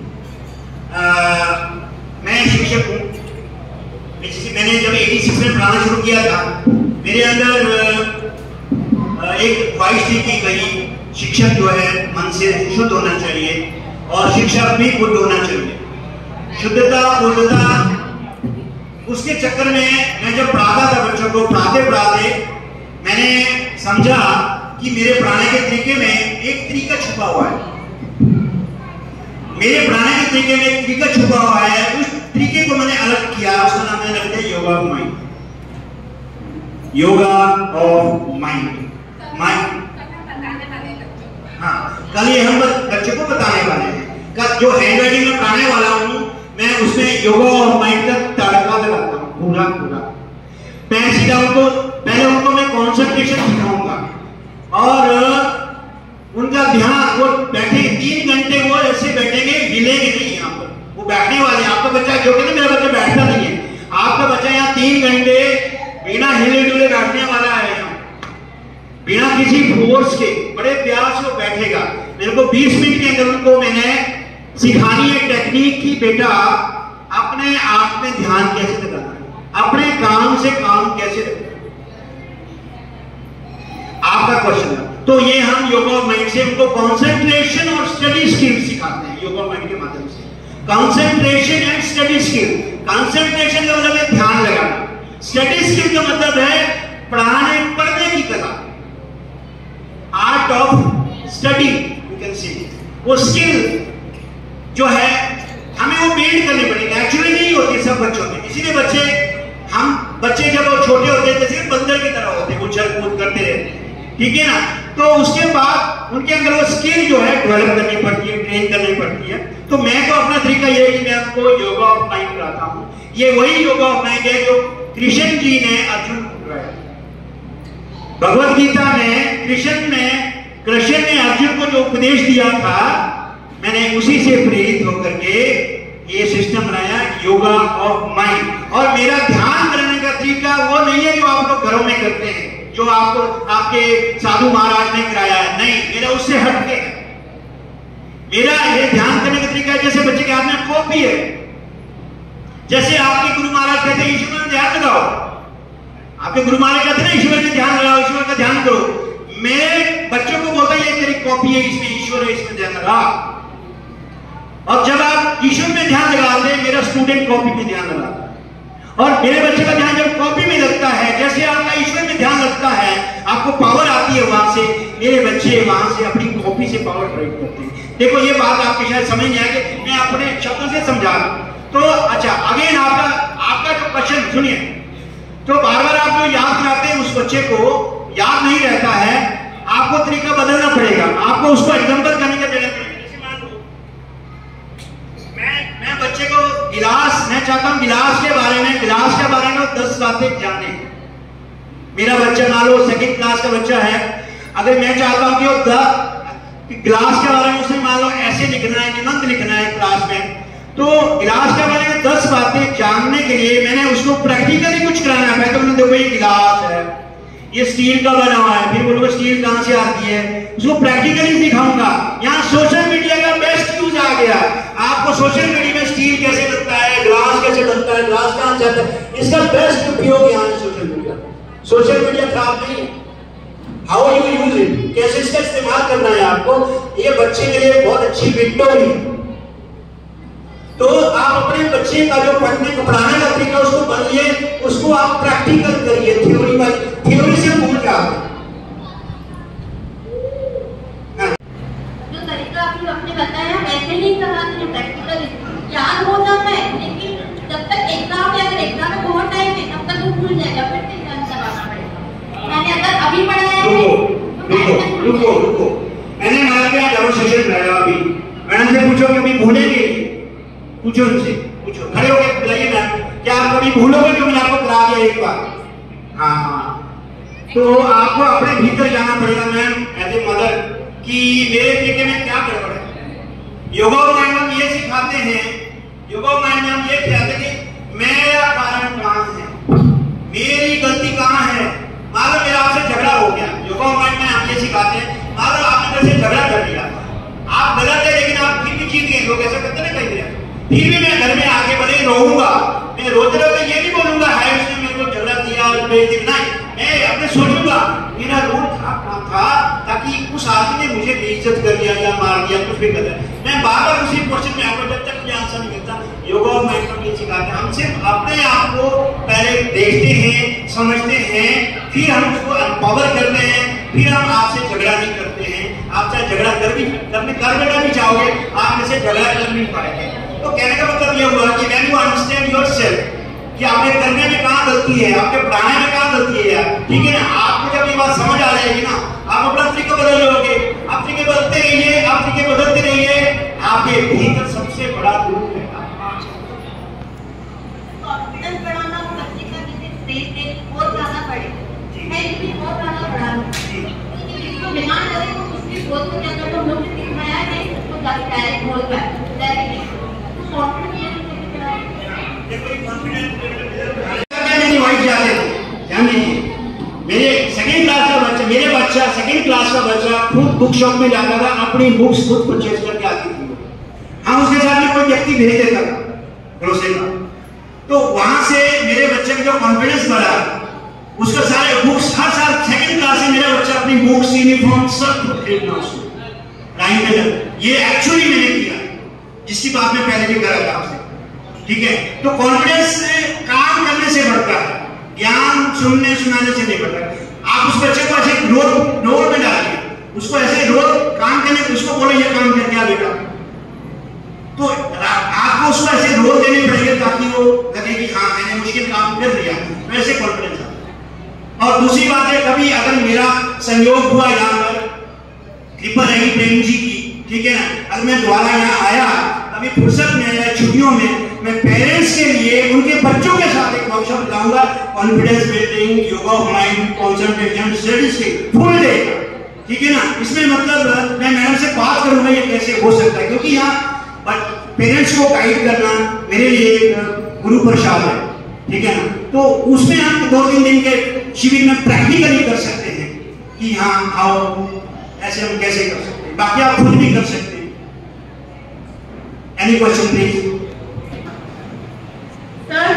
S3: आ, मैं शिक्षक हूँ। मैंने जब छियासी में पढ़ाना शुरू किया था, मेरे अंदर एक ख्वाहिश थी कि भाई शिक्षक जो है मन से शुद्ध होना चाहिए और शिक्षक भी खुद होना चाहिए। शुद्धता शुद्धता उसके चक्कर में मैं जब पढ़ाता था बच्चों को, पढ़ाते पढ़ाते मैंने समझा कि मेरे पढ़ाने के तरीके में एक तरीका छुपा हुआ है। मेरे पढ़ाने के तरीके में एक तरीका छुपा हुआ है। उस तरीके को मैंने अलग किया, उसका नाम मैंने रख दिया yoga of mind. Yoga of mind mind हाँ, कल ये हम बच्चों को बताने वाले हैं। कल जो हैंड राइटिंग में पढ़ाने वाला हूँ मैं, उसमें योगा ऑफ माइंड का तड़का लगाता हूँ पूरा पूरा। पहले सीधा उनको पहले उनको मैं कॉन्सेंट्रेशन सिखाऊंगा और उनका ध्यान, वो बैठे तीन घंटे वो ऐसे बैठेंगे, हिलेंगे नहीं। यहाँ पर वो बैठने वाले, आपका बच्चा जो कि मेरा बच्चा बैठता नहीं है, आपका बच्चा यहाँ तीन घंटे बिना हिले डुले बैठने वाला है। यहाँ बिना किसी फोर्स के बड़े प्यार से वो बैठेगा। मेरे को बीस मिनट के अंदर उनको मैंने सिखानी है टेक्निक की, बेटा अपने आप में ध्यान कैसे लगाना है, अपने काम से काम कैसे रखना। आपका क्वेश्चन है तो ये हम योगा ऑफ माइंड से उनको कंसंट्रेशन और स्टडी स्किल सिखाते हैं। योगा ऑफ माइंड के माध्यम से concentration and study skill. Concentration का मतलब है ध्यान लगाना, स्टडी स्किल का मतलब है पढ़ाने पढ़ने की कला, art of study you can see. वो स्किल जो है हमें वो बिल्ड करनी पड़ेगी। एक्चुअली नहीं होती सब बच्चों में, इसीलिए बच्चे हम बच्चे जब वो छोटे होते हैं जैसे बंदर की तरह होते हैं, उछल कूद करते रहते हैं, ठीक है ना। तो उसके बाद उनके अंदर वो स्किल जो है डेवलप करनी पड़ती है, ट्रेन करनी पड़ती है। तो मैं तो अपना तरीका ये है कि मैं आपको योगा ऑफ माइंड कराता हूँ। ये वही योगा ऑफ माइंड है जो कृष्ण जी ने अर्जुन को कराया। भगवत गीता में कृष्ण ने कृष्ण ने अर्जुन को जो उपदेश दिया था, मैंने उसी से प्रेरित होकर के ये सिस्टम बनाया योगा ऑफ माइंड। और मेरा ध्यान करने का तरीका वो नहीं है जो आप लोग घरों में करते हैं, जो आपको आपके साधु महाराज ने कराया है, नहीं, मेरा उससे हटके है। मेरा ये ध्यान करने का तरीका है जैसे बच्चे के हाथ में कॉपी है, जैसे आपके गुरु महाराज कहते हैं ईश्वर में ध्यान लगाओ, आपके गुरु महाराज कहते हैं ईश्वर में ध्यान लगाओ, ईश्वर का ध्यान करो। मैं बच्चों को बोलता ये तेरी कॉपी है, इसमें ईश्वर है, इसमें ध्यान लगा। और जब आप ईश्वर में ध्यान लगाते हैं, मेरा स्टूडेंट कॉपी में ध्यान लगाता है। और मेरे बच्चे का ध्यान जब कॉपी में लगता है, जैसे आपका ईश्वर में ध्यान लगता है, आपको पावर आती है वहां से, मेरे बच्चे वहां से अपनी कॉपी से पावर प्रयोग करते हैं। देखो ये बात आपके शायद समझ नहीं आएगी, मैं अपने शब्दों से समझा रहा हूं। तो अच्छा, अगेन आपका आपका जो क्वेश्चन सुनिए, तो बार बार आप जो याद कराते हैं उस बच्चे को याद नहीं रहता है, आपको तरीका बदलना पड़ेगा, आपको उसको एग्जाम्पल करने का देना पड़ेगा। मैं मैं बच्चे को गिलास, मैं चाहता हूं गिलास के बारे में गिलास के बारे में दस बातें जाने। मेरा बच्चा मान लो सेकंड क्लास का बच्चा है, अगर मैं चाहता हूं कि वो गिलास के बारे में उसे मान लो ऐसे लिखना है, निबंध लिखना है क्लास में, तो गिलास के बारे में दस बातें जानने के लिए मैंने उसको प्रैक्टिकली कुछ कराना है। तो मैंने देखो ये गिलास है, ये स्टील का बना हुआ है, फिर बोलोगे स्टील कहां से आती है, उसको प्रैक्टिकली दिखाऊंगा। यहाँ सोशल मीडिया का बेस्ट यूज आ गया, आपको सोशल मीडिया में स्टील कैसे बनता है, ग्लास कैसे बनता है, ग्लास कहां से आता है, इसका बेस्ट उपयोग यहाँ है सोशल मीडिया। सोशल मीडिया खराब नहीं, हाउ यू यूज इट, कैसे इसका इस्तेमाल करना है आपको, ये बच्चे के लिए बहुत अच्छी विंडो है। तो आप अपने बच्चे का जो पढ़ने को पढ़ाने का तरीका उसको बदलिए, उसको आप प्रैक्टिकल करिए, थ्योरी वाली थ्योरी से भूल जाओ।
S5: जो तरीका आपने आपने बताया वैसे ही कराते हैं, प्रैक्टिकल याद हो जाता है, लेकिन जब तक एग्जाम या अगर एग्जाम में बहुत टाइम है तब तक वो भूल जाएगा, फिर से एग्जाम करवाना पड़ेगा। मैंने अगर अभी
S3: रुको रुको रुको, मैंने मैडम के डेमोन्स्ट्रेशन कराया अभी, मैडम से पूछो कभी भूलेंगे, पूछो उनसे, पूछो, खड़े होकर बुलाइए मैम, क्या आप कभी भूलोगे जो मैंने आपको करा दिया एक बार? हाँ, तो आपको अपने भीतर जाना पड़ेगा मैम एज ए मदर कि मेरे तरीके में क्या गड़बड़ है। योगा माइंड में ये सिखाते हैं, योगा माइंड में हम ये कहते हैं कि मेरा कारण कहाँ है, मेरी गलती कहाँ है। मान लो मेरा आपसे झगड़ा हो गया, योगा माइंड में हम ये सिखाते हैं, मान लो आपने मेरे से झगड़ा कर लिया, आप गलत है लेकिन आप फिर भी जीत गए, लोग ऐसा करते ना कहीं, फिर भी मैं घर में आके भले रोऊंगा, मैं रोते रोते ये नहीं बोलूंगा हाय उसने मेरे को झगड़ा किया और बेइज्जती, नहीं, मैं अपने सोचूंगा मेरा रोल था था ताकि उस आदमी ने मुझे बेइज्जत कर दिया या मार दिया, कुछ भी कर दिया, मैं बार बार उसी क्वेश्चन में आपको जब तक मुझे आंसर नहीं मिलता। योगा और माइंड ये सिखाते हैं, हम सिर्फ अपने आप को पहले देखते हैं, समझते हैं, फिर हम उसको एम्पावर करते हैं, फिर हम आपसे झगड़ा नहीं करते हैं। आप चाहे झगड़ा कर भी करने कर बेटा भी चाहोगे, आप में से झगड़ा कर नहीं पाएंगे। तो कहने का मतलब यह हुआ कि व्हेन यू अंडरस्टैंड योरसेल्फ कि आपने करने में कहाँ गलती है, आपके पढ़ाने में कहाँ गलती है, ठीक है ना, आपको जब ये बात समझ आ जाएगी ना, आप अपना तरीका बदल लोगे, आप तरीके बदलते रहिए, आप तरीके बदलते रहिए, आपके भीतर सबसे बड़ा रूप है।
S5: कॉन्फिडेंस बढ़ाना और बच्चे का किसी स्टेज पे बहुत ज्यादा बढ़े है, इसलिए बहुत ज्यादा बढ़ाना, इसको बिना डरे को उसकी सोच को क्या करना, मुझे दिखाया है इसको डायरेक्ट बोल रहा है डायरेक्ट कॉन्फिडेंस
S3: मेरे सेकंड क्लास का बच्चा मेरे बच्चा सेकंड क्लास का बच्चा खुद बुक शॉप में जाता था, अपनी बुक्स खुद परचेज करके आती थी, हम उसके साथ में कोई व्यक्ति भेज देता था भरोसे का, तो वहां से मेरे बच्चे का जो कॉन्फिडेंस बढ़ा, उसका सारे बुक्स हर साल सेकंड क्लास से मेरा बच्चा अपनी बुक्स यूनिफॉर्म सब खरीदना उसको टाइम पे, ये एक्चुअली मैंने किया, जिसकी बात मैं पहले भी कर रहा था आपसे, ठीक है। तो कॉन्फिडेंस काम करने से बढ़ता है, ज्ञान सुनने सुनाने से नहीं बढ़ता। आप उस बच्चे को ऐसे रोड रोड में डालिए, उसको ऐसे रोड काम करने, उसको बोलो ये काम करके आ बेटा, तो आपको उसको ऐसे रोड देने पड़ेंगे ताकि वो लगे कि हाँ मैंने मुश्किल काम कर दिया, वैसे कॉन्फिडेंस आता। और दूसरी बात है, कभी अगर मेरा संयोग हुआ यहाँ पर कृपा रही प्रेम जी की, ठीक है ना, अगर मैं दोबारा यहाँ आया अभी फुर्सत में या छुट्टियों में, मैं पेरेंट्स के लिए उनके बच्चों के साथ एक वर्कशॉप लाऊंगा, confidence building, yoga of mind, concentration, studies के फुल डे, ठीक है ना। इसमें मतलब मैं मैडम से बात करूंगा ये कैसे हो सकता है, क्योंकि यहाँ बट पेरेंट्स को गाइड करना मेरे लिए गुरु प्रसाद है, ठीक है ना। तो उसमें हम दो तीन दिन के शिविर में प्रैक्टिकली कर सकते हैं कि हाँ आओ ऐसे हम कैसे कर सकते हैं, बाकी आप खुद भी कर सकते हैं। Any question please
S5: sir.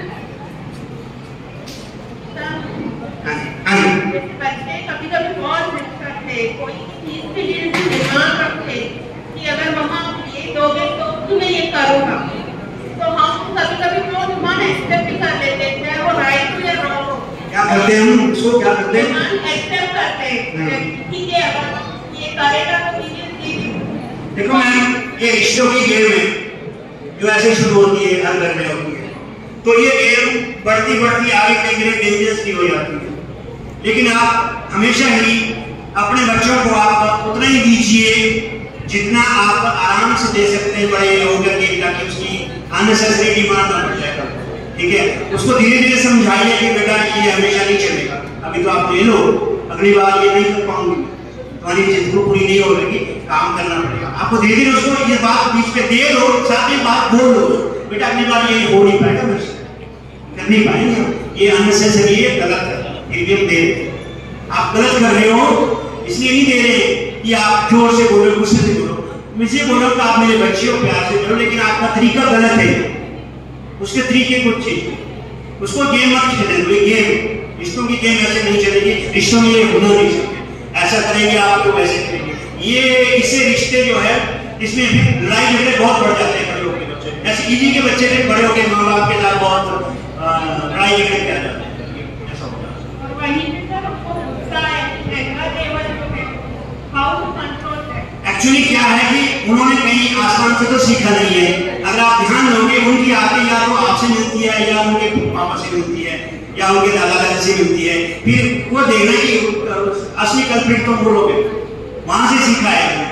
S5: बच्चे कभी कभी बहुत जिद करते, कोई चीज के लिए डिमांड रखते कि अगर मम्मा ये दोगे तो तुम्हें ये करूंगा, तो हम कभी कभी वो डिमांड एक्सेप्ट भी कर लेते हैं, चाहे वो राइट हो या रॉन्ग हो।
S3: क्या करते हैं हम उसको, क्या करते हैं,
S5: डिमांड एक्सेप्ट करते हैं, ठीक है अगर ये करेगा तो ठीक।
S3: देखो मैम, ये रिश्तों की गेम है जो ऐसे शुरू होती है, हर घर में होती है, तो ये गेम बढ़ती बढ़ती आगे कई जगह डेंजरस भी हो जाती है। लेकिन आप हमेशा ही अपने बच्चों को आप उतना ही दीजिए जितना आप आराम से दे सकते हैं बड़े होकर के, ताकि उसकी अननेसेसरी डिमांड ना बढ़ जाए, ठीक है। उसको धीरे धीरे समझाइए कि बेटा ये हमेशा नहीं चलेगा, अभी तो आप ले लो, अगली बार ये नहीं कर पाऊंगी, तुम्हारी जिद को पूरी नहीं होगी, काम करना पड़ेगा आपको। धीरे धीरे उसको ये बात बीच में दे दो, साथ में बात बोल दो, बेटा अगली बार ये हो नहीं पाएगा, मुझसे कर नहीं पाएंगे, ये अननेसेसरी है, गलत है, फिर भी हम दे रहे हैं। आप गलत कर रहे हो इसलिए नहीं दे रहे कि आप जोर से बोलो, गुस्से से बोलो, मुझे बोलो कि आप मेरे बच्चे हो, प्यार से बोलो, लेकिन आपका तरीका गलत है, उसके तरीके कुछ चीज, उसको गेम मत खेलने दो, गेम, रिश्तों की गेम ऐसे नहीं चलेगी, रिश्तों में ये होना नहीं चाहिए, ऐसा करेंगे आप तो वैसे करेंगे, ये इससे रिश्ते जो है इसमें भी लड़ाई झगड़े बहुत बढ़ जाते हैं बड़े होकर बच्चे, ऐसे इजी के बच्चे भी बड़े होकर माँ बाप के साथ बहुत लड़ाई झगड़े किया जाता है, ऐसा होता है।
S5: और वहीं पे सर हमको गुस्सा है, एंगर लेवल जो है, how to control that.
S3: Actually क्या है कि उन्होंने कहीं आसमान से तो सीखा नहीं है, अगर आप ध्यान दोगे उनकी आती या तो आपसे मिलती है या उनके पापा से मिलती है, या उनके दादा दादी से मिलती है, फिर वो देखना कि असली कल्प्रिट तो वो लोग हैं, वहां से सीखा है।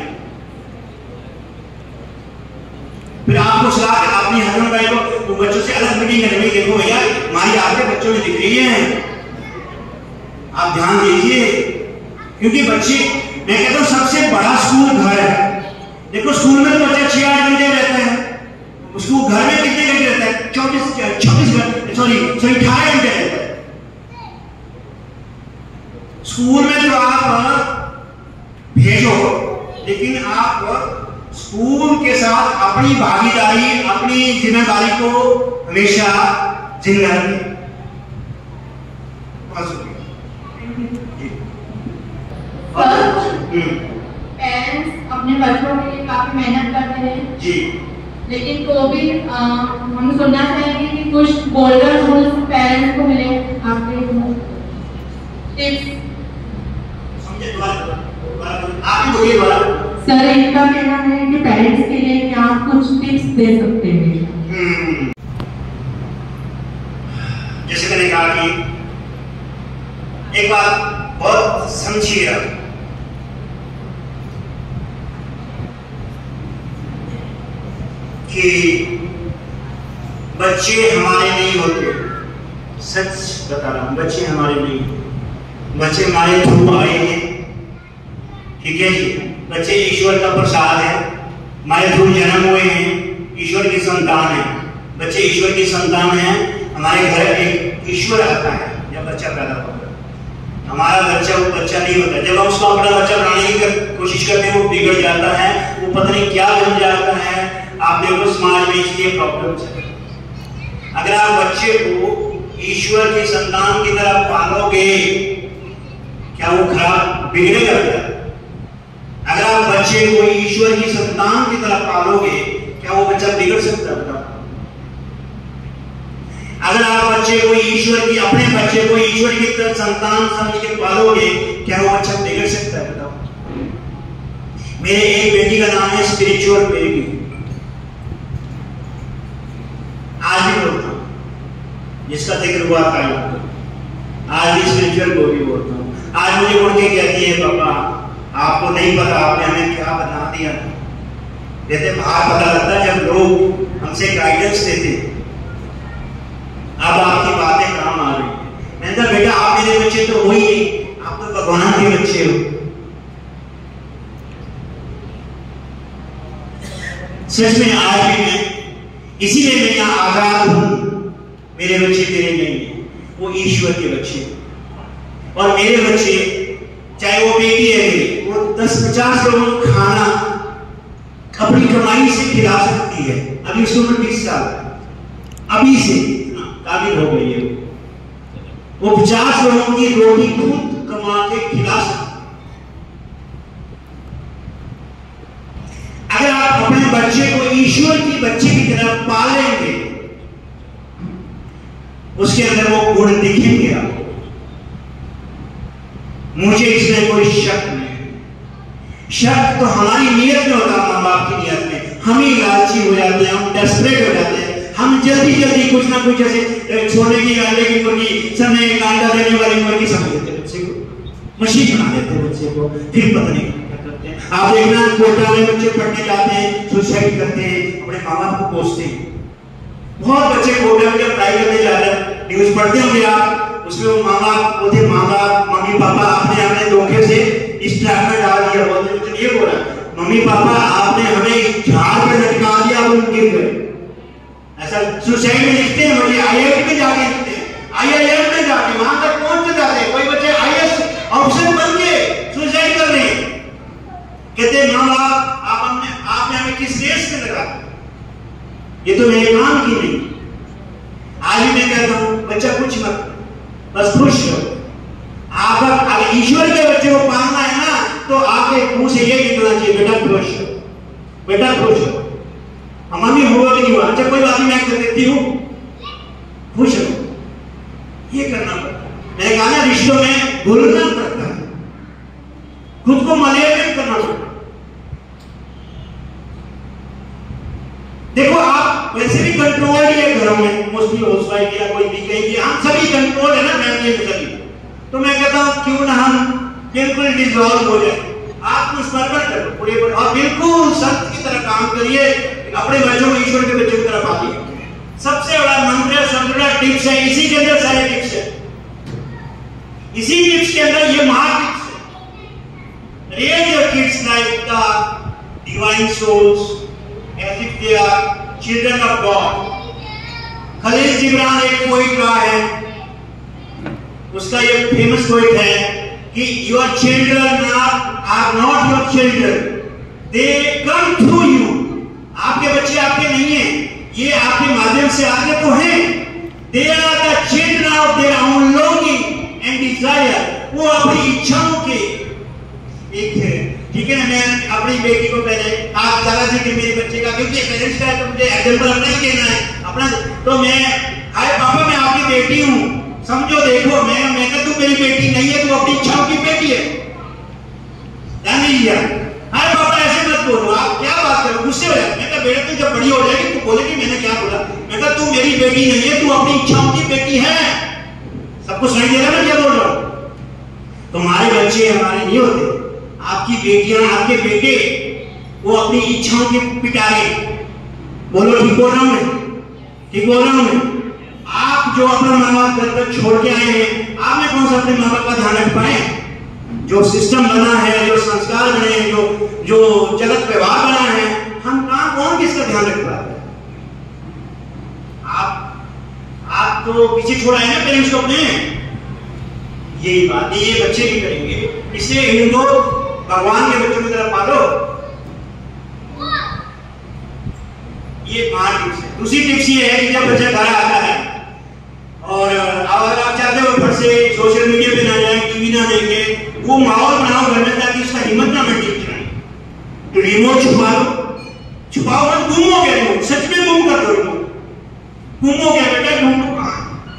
S3: फिर आपको सलाह अपनी हस्बैंड भाई को तो बच्चों से अलग मीटिंग करने में, देखो भैया हमारी आदतें बच्चों में दिख रही है, आप ध्यान दीजिए। क्योंकि बच्चे, मैं कहता हूँ सबसे बड़ा स्कूल घर है। देखो स्कूल में तो बच्चा छह आठ घंटे रहता है, उसको घर में कितने घंटे रहता है? चौबीस छब्बीस घंटे, सॉरी सॉरी अठारह घंटे रहता है। स्कूल में तो आप भेजो, लेकिन आप स्कूल के साथ अपनी भागीदारी, अपनी जिम्मेदारी को हमेशा जिंदा रखिए।
S6: पेरेंट्स अपने बच्चों के लिए काफी मेहनत करते हैं
S3: जी,
S6: लेकिन तो भी आ, हम सुनना चाहेंगे कि कुछ गोल्डन रूल्स पेरेंट्स को मिले आपके टिप्स।
S3: समझे? आप बोलिए दोबारा।
S2: सर इनका कहना है कि पेरेंट्स के लिए क्या आप कुछ टिप्स दे सकते हैं?
S3: जैसे मैंने कहा कि एक बात बहुत समझिएगा, कि बच्चे हमारे नहीं होते। सच बता रहा हूं, बच्चे हमारे नहीं होते, बच्चे हमारे थ्रू आए हैं। ठीक है जी, बच्चे ईश्वर का प्रसाद है, हमारे थ्रू जन्म हुए हैं, ईश्वर की संतान है। बच्चे ईश्वर की संतान है। हमारे घर एक ईश्वर आता है जब बच्चा पैदा होता है। हमारा बच्चा वो बच्चा नहीं होता। जब हम उसको अपना बच्चा बनाने की कोशिश करते हैं वो बिगड़ जाता है, वो पता नहीं क्या बन जाता है। आप देखो समाज में इसलिए प्रॉब्लम है। अगर आप बच्चे को ईश्वर की संतान की तरह पालोगे, क्या वो खराब बिगड़ेगा क्या? अगर आप बच्चे को ईश्वर की संतान की तरह पालोगे, क्या वो बच्चा बिगड़ सकता है? अगर आप बच्चे को ईश्वर की, अपने बच्चे को ईश्वर की तरह संतान समझ के पालोगे, क्या वो बच्चा बिगड़ सकता है? बताओ। मेरे एक बेटी का नाम है स्पिरिचुअल बेबी। आज भी बोलता हूं, जिसका जिक्र हुआ था, आज भी स्पिरिचुअल को भी बोलता हूं। आज मुझे बोल के कहती है, पापा आपको नहीं पता आपने हमें क्या बना दिया। कहते बाहर पता लगता है जब लोग हमसे गाइडेंस देते। अब आपकी बातें काम आ रही है। मैंने कहा बेटा आप मेरे बच्चे तो वही नहीं, आप तो भगवान के बच्चे हो। सच में आज भी मैं, इसीलिए मैं यहाँ आजाद हूं। मेरे बच्चे मेरे नहीं है, वो ईश्वर के बच्चे। और मेरे बच्चे, चाहे वो बेटी है मेरी, वो दस पचास लोगों को खाना अपनी कमाई से खिला सकती है। अभी उसकी उम्र बीस साल है, अभी से काबिल हो गई है। वो पचास लोगों की रोटी खुद कमा के खिला सकती है। अगर आप अपने बच्चे को ईश्वर की बच्चे की तरह पालेंगे, उसके अंदर वो गुण दिखेंगे आपको। मुझे इसमें कोई शक नहीं। शक तो हमारी नीयत में होता है, माँ बाप की नीयत में। हम ही लालची हो जाते हैं, हम डेस्परेट हो जाते हैं। हम जल्दी जल्दी कुछ ना कुछ ऐसे सोने की अंडे की मुर्गी, समय अंडा देने वाली मुर्गी समझ लेते हैं बच्चे को, मशीन बना देते हैं बच्चे को, फिर पता नहीं क्या करते हैं। आप देखना कोटा में बच्चे पढ़ने जाते हैं, सुसाइड करते हैं, अपने माँ बाप को कोसते हैं। बहुत बच्चे कोटा में जब पढ़ाई करने जा रहे हैं, न्यूज पढ़ते होंगे आप, उसमें वो माँ बाप बोलते, माँ बाप मम्मी पापा आपने हमें धोखे से इस ट्रैक में डाल दिया। बोलते ये बोला, मम्मी पापा आपने हमें झाड़ पे लटका दिया, वो गिर गए। ऐसा सुसाइड में लिखते हैं, मुझे आईआईटी में जाके लिखते हैं, आईआईएम में जाके वहां तक पहुंच जाते हैं। कोई बच्चे आईएएस ऑप्शन बन के सुसाइड कर रहे हैं। कहते माँ बाप आप हमने आपने हमें किस रेस में लगा, ये तो मेरे काम की नहीं। आज भी मैं कहता हूं बच्चा कुछ मत, बस खुश हो। आप अगर ईश्वर के बच्चे को पालना है ना, तो आपके मुंह से ये निकलना चाहिए, बेटा खुश हो, बेटा खुश हो। हमारी हुआ कि नहीं हुआ, अच्छा कोई बात नहीं, मैं कर देती हूँ, खुश हो। ये करना पड़ता है। मैंने कहा ना रिश्तों में भूलना पड़ता है, खुद को मलेरियन करना पड़ता है। देखो आप वैसे भी कंट्रोल ही है घरों में, मोस्टली हाउसवाइफ या कोई भी कहेगी हम सभी कंट्रोल है ना फैमिली में सभी। तो मैं कहता हूँ क्यों ना हम बिल्कुल डिसॉल्व हो जाए, आप कुछ बराबर करो पूरे पर, और बिल्कुल संत की तरह काम करिए, अपने बच्चों को ईश्वर के बच्चों की तरह पालिए। सबसे बड़ा मंत्र, सबसे बड़ा टिप्स है, इसी के अंदर सारे टिप्स है, इसी टिप्स के अंदर ये महा टिप्स है। Raise your kids like the divine souls as if they are children of God. Khalil Gibran एक पोइट रहा है, उसका ये फेमस पोइट है कि your children are not your children, they come through you. आपके बच्चे आपके नहीं हैं, ये आपके माध्यम से आगे तो हैं। They are the children of their own longing and desire. वो अपनी इच्छाओं के एक है, ठीक है ना। मैं अपनी बेटी को पहले आप ज्यादा जिक्र मेरे बच्चे का, क्योंकि पेरेंट्स का है तो मुझे एग्जाम्पल अपना ही देना है अपना। तो मैं हाय पापा मैं आपकी बेटी हूँ, समझो देखो मैं मैं कहा तू मेरी बेटी नहीं है, तू अपनी इच्छाओं की बेटी है, ध्यान दीजिए। हाय पापा ऐसे मत बोलो, आप क्या बात करो, गुस्से हो जाए। मैं कहा बेटा तू जब बड़ी हो जाएगी तो बोलेगी मैंने क्या बोला। मैं कहा तू मेरी बेटी नहीं है, तू अपनी इच्छाओं की बेटी है। सबको सुनाई दे रहा है मैं क्या बोल रहा हूँ। तुम्हारे बच्चे हमारे नहीं होते, आपकी बेटियां आपके बेटे वो अपनी इच्छाओं के पिटारे। बोलो ठीक बोल रहा हूं मैं, ठीक बोल रहा हूं मैं। आप जो अपना माँ बाप घर पर छोड़ के आए हैं, आपने कौन सा अपने माँ बाप का ध्यान रख पाए। जो सिस्टम बना है, जो संस्कार बने हैं, जो जो जगत व्यवहार बना है, हम कहां कौन किसका ध्यान रख पाए। आप आप तो पीछे छोड़ा है ना पेरेंट्स को अपने। यही बात ये बच्चे भी करेंगे, इसलिए इनको भगवान के बच्चों की तरफ पालो। ये पांच टिप्स है। दूसरी टिप्स ये है कि जब बच्चा घर आता है और अगर आप चाहते हो घर से सोशल मीडिया पे ना जाए, टीवी ना देखे, वो माहौल बनाओ घर में ताकि उसका हिम्मत ना मिटे चलाए। तो रिमोट छुपा लो, छुपाओ मत, गुम हो गया रिमोट, सच में गुम कर दो रिमोट। गुम हो गया बेटा, ढूंढो कहां।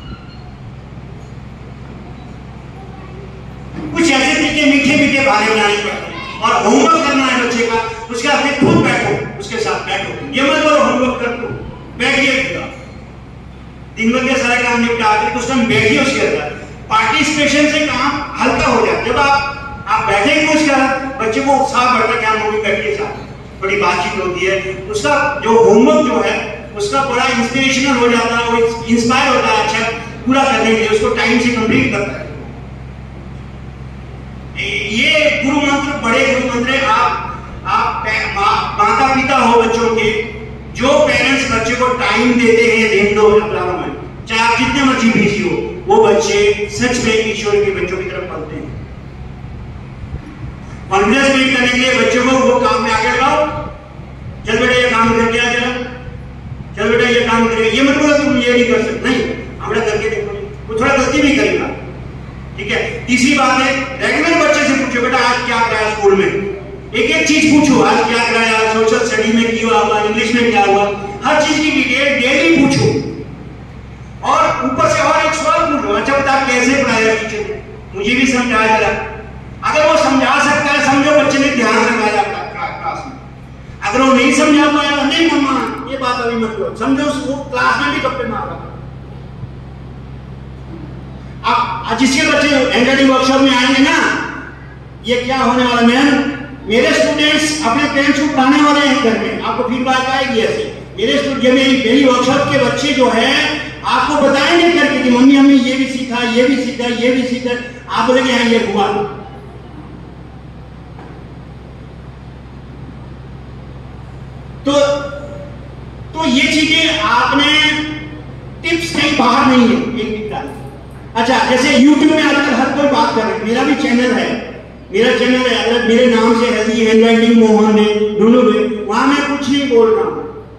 S3: कुछ ऐसे तरीके मीठे मीठे बहाने बनाने पड़ते हैं। और होमवर्क करना है बच्चे का, उसके अपने खुद बैठो, उसके साथ बैठो, ये मत बोलो होमवर्क कर दो, बैठिए दिन भर के सारे काम निपटा के कुछ टाइम बैठिए उसके अंदर। पार्टिसिपेशन से काम हल्का हो जाता है। जब आप आप बैठेंगे उसका बच्चे को उत्साह बढ़ता है कि हम मम्मी बैठिए साथ, थोड़ी बातचीत होती है, उसका जो होमवर्क जो है उसका बड़ा इंस्पिरेशनल हो जाता है, वो इंस्पायर होता है अच्छा पूरा करने के लिए, उसको टाइम से कंप्लीट करता है। ये गुरु मंत्र बड़े गुरु मंत्र है। आप आप माता पिता हो बच्चों के, जो पेरेंट्स बच्चे को टाइम देते हैं दिन दो हफ्ताओं में, चाहे आप जितने मर्जी बिजी हो, वो बच्चे सच में ईश्वर के बच्चों की तरफ पढ़ते हैं। कॉन्फिडेंस बिल्ड करने के लिए बच्चों को वो काम में आगे लगाओ। चल बेटा ये काम करके आ जरा, चल बेटा ये काम करेगा, ये मत बोलो तुम ये नहीं कर सकते, नहीं हमारा करके देखो, वो थोड़ा गलती भी करेगा, ठीक है। तीसरी बात है रेगुलर बच्चे से पूछो बेटा आज क्या कराया स्कूल में, एक एक चीज पूछो, आज क्या कराया, सोशल स्टडी में क्या हुआ, इंग्लिश में क्या हुआ, हर चीज की डिटेल डेली पूछो। और ऊपर से और एक सवाल पूछो, अच्छा बता कैसे पढ़ाया टीचर ने, मुझे भी समझाया जरा। अगर वो समझा सकता है समझो बच्चे ने ध्यान लगाया क्लास में। अगर वो नहीं समझा पाया, नहीं मम्मा ये बात अभी मत करो, समझो उसको क्लास में भी कब पे मारा। अब जिसके बच्चे हैंडराइटिंग वर्कशॉप में आएंगे ना, ये क्या होने वाला मैम, मेरे स्टूडेंट्स अपने पेरेंट्स को पढ़ाने वाले हैं घर में, आपको फीडबैक आएगी ऐसे। मेरे स्टूडेंट मेरी मेरी वर्कशॉप के बच्चे जो है आपको बताएंगे करके कि मम्मी हमने ये भी सीखा, ये भी सीखा, ये भी सीखा, आप बोलेंगे हाँ ये हुआ। तो तो ये चीजें आपने टिप्स कहीं बाहर नहीं है, एक निकाल। अच्छा जैसे YouTube में आजकल हर कोई बात कर रहे हैं, मेरा भी चैनल है, मेरा चैनल है, अगर मेरे नाम से हेल्दी हैंडराइटिंग मोहन है ढूंढोगे, वहां मैं कुछ नहीं बोल रहा हूं।